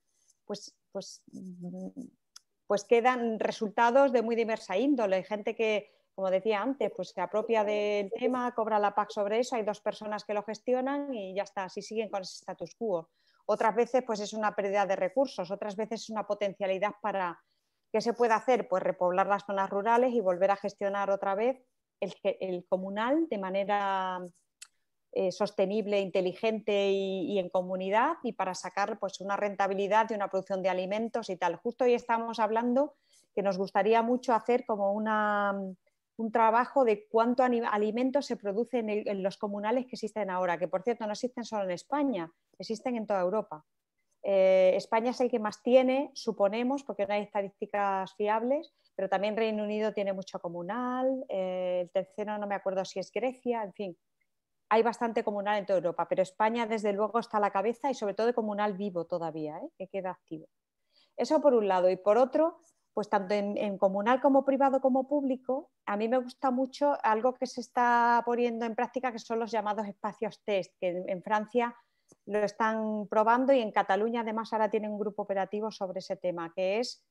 pues quedan resultados de muy diversa índole. Hay gente que, como decía antes, pues se apropia del tema, cobra la PAC sobre eso, hay 2 personas que lo gestionan y ya está, así siguen con ese status quo. Otras veces pues es una pérdida de recursos, otras veces es una potencialidad para... ¿Qué se puede hacer? Pues repoblar las zonas rurales y volver a gestionar otra vez el comunal de manera sostenible, inteligente y en comunidad y para sacar pues, una rentabilidad de una producción de alimentos y tal. Justo hoy estamos hablando que nos gustaría mucho hacer como un trabajo de cuánto alimento se produce en los comunales que existen ahora, que por cierto no existen solo en España, existen en toda Europa. España es el que más tiene, suponemos, porque no hay estadísticas fiables, pero también Reino Unido tiene mucho comunal, el tercero no me acuerdo si es Grecia, en fin. Hay bastante comunal en toda Europa, pero España desde luego está a la cabeza y sobre todo de comunal vivo todavía, que queda activo. Eso por un lado. Y por otro, pues tanto en comunal como privado como público, a mí me gusta mucho algo que se está poniendo en práctica, que son los llamados espacios test, que en Francia lo están probando y en Cataluña además ahora tienen un grupo operativo sobre ese tema, que es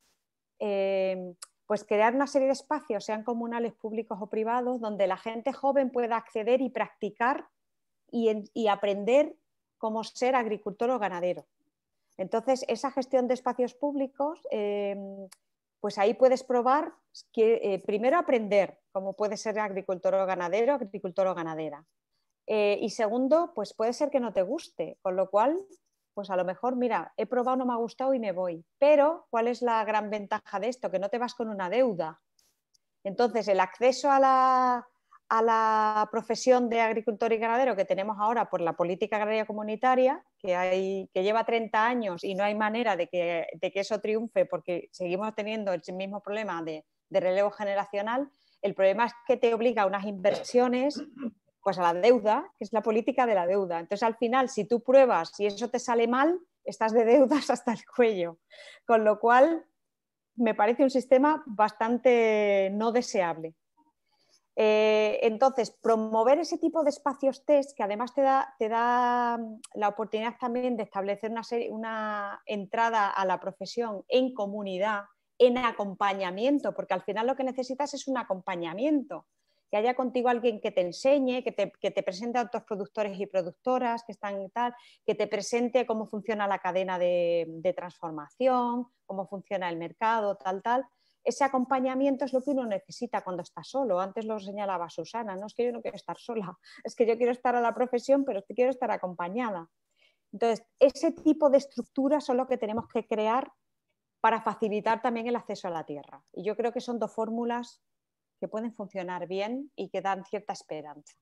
pues crear una serie de espacios, sean comunales, públicos o privados, donde la gente joven pueda acceder y practicar y aprender cómo ser agricultor o ganadero. Entonces, esa gestión de espacios públicos, pues ahí puedes probar primero aprender cómo puede ser agricultor o ganadero, agricultor o ganadera. Y segundo, pues puede ser que no te guste, con lo cual, pues a lo mejor, mira, he probado, no me ha gustado y me voy. Pero, ¿cuál es la gran ventaja de esto? Que no te vas con una deuda. Entonces, el acceso a la profesión de agricultor y ganadero que tenemos ahora por la política agraria comunitaria, que lleva 30 años y no hay manera de que eso triunfe porque seguimos teniendo el mismo problema de relevo generacional, el problema es que te obliga a unas inversiones, pues a la deuda, que es la política de la deuda. Entonces, al final, si tú pruebas y eso te sale mal, estás de deudas hasta el cuello. Con lo cual, me parece un sistema bastante no deseable. Entonces, promover ese tipo de espacios test, que además te da la oportunidad también de establecer una entrada a la profesión en comunidad, en acompañamiento, porque al final lo que necesitas es un acompañamiento, que haya contigo alguien que te enseñe, que te presente a otros productores y productoras que están tal, que te presente cómo funciona la cadena de transformación, cómo funciona el mercado, tal. Ese acompañamiento es lo que uno necesita cuando está solo. Antes lo señalaba Susana, no es que yo no quiero estar sola, es que yo quiero estar a la profesión, pero quiero estar acompañada. Entonces, ese tipo de estructuras son lo que tenemos que crear para facilitar también el acceso a la tierra. Y yo creo que son 2 fórmulas que pueden funcionar bien y que dan cierta esperanza.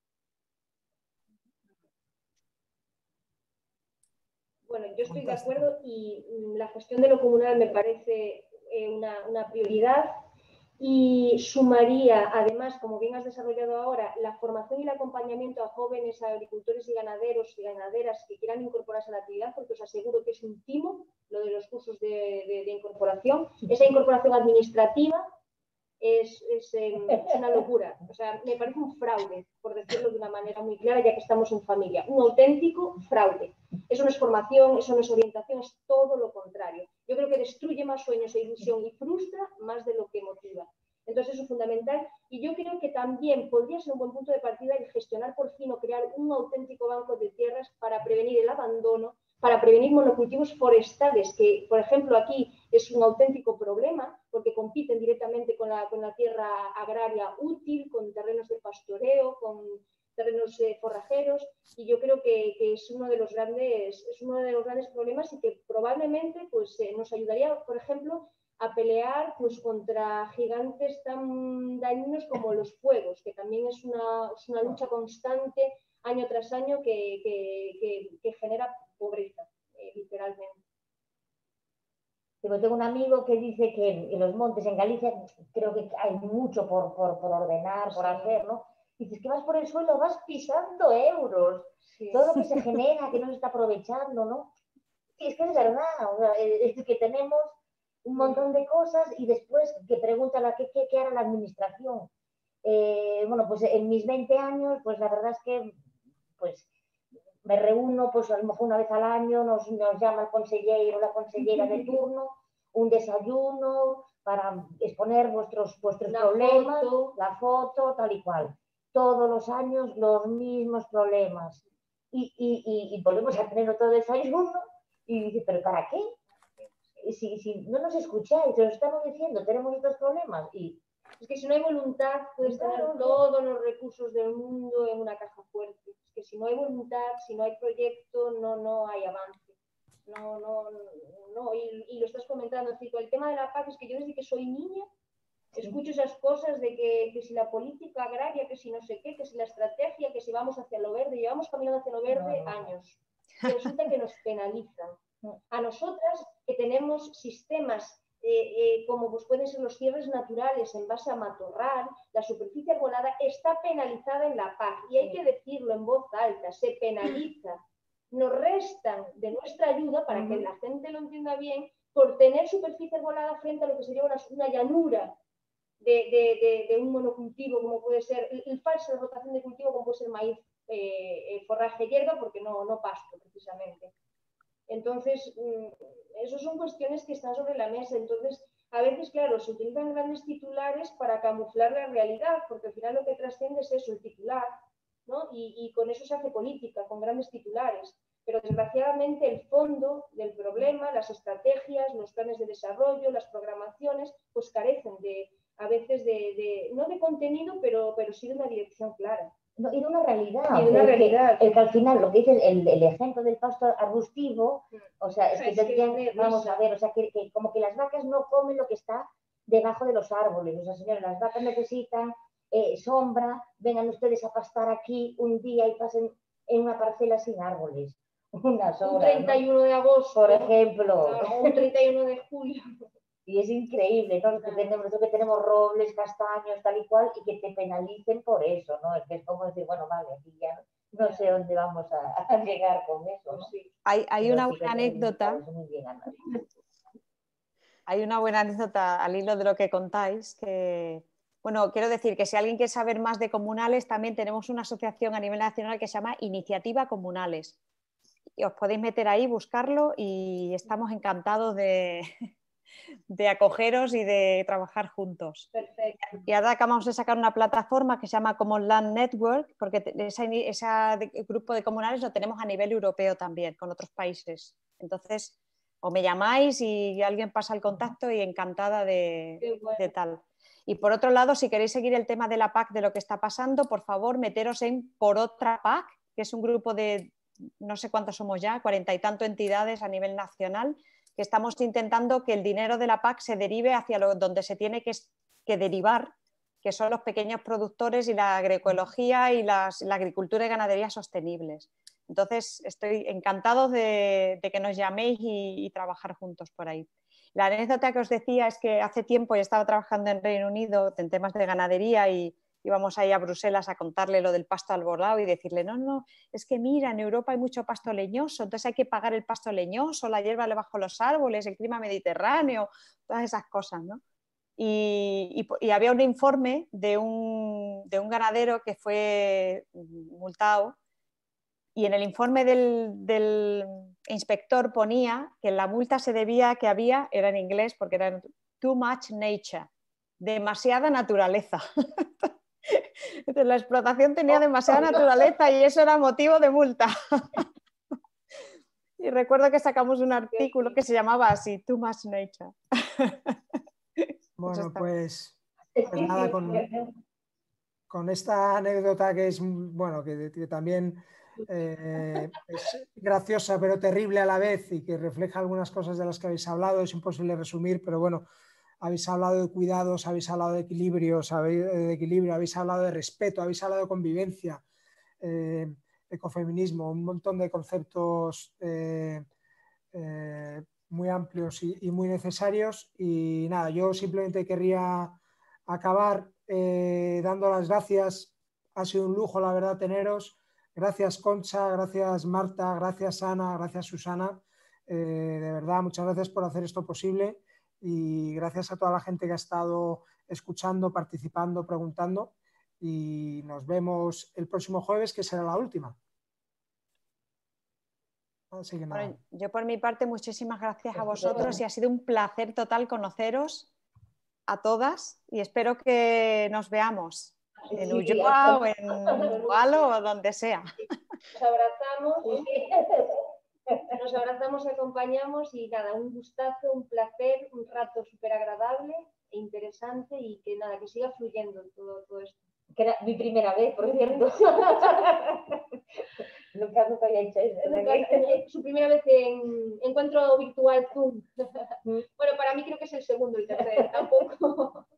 Bueno, yo estoy de acuerdo y la gestión de lo comunal me parece una prioridad y sumaría, además, como bien has desarrollado ahora, la formación y el acompañamiento a jóvenes agricultores y ganaderos y ganaderas que quieran incorporarse a la actividad, porque os aseguro que es un timo lo de los cursos de incorporación. Esa incorporación administrativa es una locura. O sea, me parece un fraude, por decirlo de una manera muy clara, ya que estamos en familia. Un auténtico fraude. Eso no es formación, eso no es orientación, es todo lo contrario. Yo creo que destruye más sueños e ilusión y frustra más de lo que motiva. Entonces eso es fundamental y yo creo que también podría ser un buen punto de partida el gestionar por fin o crear un auténtico banco de tierras para prevenir el abandono, para prevenir monocultivos forestales, que por ejemplo aquí es un auténtico problema porque compiten directamente con la tierra agraria útil, con terrenos de pastoreo, con terrenos forrajeros, y yo creo que es uno de los grandes problemas y que probablemente pues, nos ayudaría, por ejemplo, a pelear pues, contra gigantes tan dañinos como los fuegos, que también es una lucha constante año tras año que genera pobreza, literalmente. Tengo un amigo que dice que en los montes, en Galicia, creo que hay mucho por ordenar, por hacer, ¿no? Dices que vas por el suelo, vas pisando euros. Sí. Todo lo que se genera, que no se está aprovechando, ¿no? Sí, es que es verdad, o sea, es que tenemos un montón de cosas y después que preguntan qué hará la administración. Bueno, pues en mis 20 años, pues la verdad es que pues me reúno, pues a lo mejor una vez al año, nos llama el consejero o la consellera de turno, un desayuno para exponer vuestros problemas, la foto, tal y cual. Todos los años los mismos problemas. Y volvemos a tener otro desayuno y dice, ¿pero para qué? Si no nos escucháis, os estamos diciendo, tenemos estos problemas y es que si no hay voluntad, puedes tener todos los recursos del mundo en una caja fuerte. Es que si no hay voluntad, si no hay proyecto, no hay avance. Y lo estás comentando, Cito. El tema de la PAC es que yo desde que soy niña escucho esas cosas de que si la política agraria, que si no sé qué, que si la estrategia, que si vamos hacia lo verde. Llevamos caminando hacia lo verde años. Y resulta que nos penalizan. A nosotras que tenemos sistemas como pues pueden ser los cierres naturales en base a matorral, la superficie arbolada está penalizada en la PAC y hay que decirlo en voz alta, se penaliza. Nos restan de nuestra ayuda, para que la gente lo entienda bien, por tener superficie arbolada frente a lo que sería una llanura de un monocultivo, como puede ser el falso de rotación de cultivo, como puede ser maíz, forraje, hierba, porque no pasto precisamente. Entonces, eso son cuestiones que están sobre la mesa. Entonces, a veces, claro, se utilizan grandes titulares para camuflar la realidad, porque al final lo que trasciende es eso, el titular, ¿no? Y con eso se hace política, con grandes titulares. Pero desgraciadamente el fondo del problema, las estrategias, los planes de desarrollo, las programaciones, pues carecen a veces no de contenido, pero sí de una dirección clara. No, y de una realidad. Y de una realidad. Que al final, lo que dice el ejemplo del pasto arbustivo, o sea, es que vamos a ver, o sea, que como que las vacas no comen lo que está debajo de los árboles. O sea, señores, las vacas necesitan sombra, vengan ustedes a pastar aquí un día y pasen en una parcela sin árboles. Unas horas, un 31 de agosto, por ejemplo. No, un 31 de julio. Y es increíble, ¿no? Nosotros que tenemos robles, castaños, tal y cual, y que te penalicen por eso, ¿no? Es que es como decir, bueno, vale, aquí ya no sé dónde vamos a llegar con eso, ¿no? Sí. Hay una buena anécdota. Hay una buena anécdota al hilo de lo que contáis, que, bueno, quiero decir que si alguien quiere saber más de comunales, también tenemos una asociación a nivel nacional que se llama Iniciativa Comunales. Y os podéis meter ahí, buscarlo y estamos encantados de acogeros y de trabajar juntos. Perfecto. Y ahora acabamos de sacar una plataforma que se llama Common Land Network, porque ese grupo de comunales lo tenemos a nivel europeo también, con otros países. Entonces, o me llamáis y alguien pasa el contacto y encantada de tal. Y por otro lado, si queréis seguir el tema de la PAC, de lo que está pasando, por favor, meteros en Por Otra PAC, que es un grupo de, no sé cuántos somos ya, 40 y tanto entidades a nivel nacional, que estamos intentando que el dinero de la PAC se derive hacia donde se tiene que derivar, que son los pequeños productores y la agroecología y la agricultura y ganadería sostenibles. Entonces, estoy encantado de que nos llaméis y trabajar juntos por ahí. La anécdota que os decía es que hace tiempo yo estaba trabajando en Reino Unido en temas de ganadería y íbamos ahí a Bruselas a contarle lo del pasto alborado y decirle, no, no, es que mira, en Europa hay mucho pasto leñoso, entonces hay que pagar el pasto leñoso, la hierba bajo los árboles, el clima mediterráneo, todas esas cosas, ¿no? Y había un informe de un ganadero que fue multado y en el informe del inspector ponía que la multa se debía a que había, era en inglés porque era too much nature, demasiada naturaleza. Entonces, la explotación tenía demasiada naturaleza y eso era motivo de multa. Y recuerdo que sacamos un artículo que se llamaba así, Too Much Nature. Bueno, pues nada, con esta anécdota que es, bueno, que también es graciosa pero terrible a la vez y que refleja algunas cosas de las que habéis hablado, es imposible resumir, pero bueno, habéis hablado de cuidados, habéis hablado de equilibrios, habéis hablado de respeto, habéis hablado de convivencia, ecofeminismo, un montón de conceptos muy amplios y muy necesarios. Y nada, yo simplemente querría acabar dando las gracias. Ha sido un lujo, la verdad, teneros. Gracias, Concha, gracias, Marta, gracias, Ana, gracias, Susana. De verdad, muchas gracias por hacer esto posible y gracias a toda la gente que ha estado escuchando, participando, preguntando. Y nos vemos el próximo jueves, que será la última. Así que nada. Bueno, yo por mi parte, muchísimas gracias a vosotros y ha sido un placer total conoceros a todas y espero que nos veamos en Ulloa o en Gualo o donde sea. Nos abrazamos y acompañamos y nada, un gustazo, un placer, un rato súper agradable e interesante y que nada, que siga fluyendo todo esto. Que era mi primera vez, por cierto. Nunca había hecho eso. Su primera vez en encuentro virtual Zoom. Bueno, para mí creo que es el segundo, el tercero, tampoco.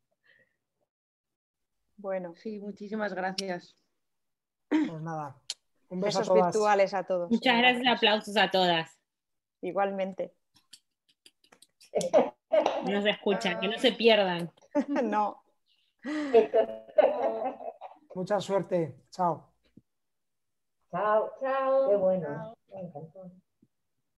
Bueno. Sí, muchísimas gracias. Pues nada, un beso besos a todas. virtuales a todos. Muchas gracias, aplausos a todas. Igualmente. No se escuchan, que no se pierdan. No. Mucha suerte. Chao. Chao. Chao. Qué bueno. Chao. Me encantó.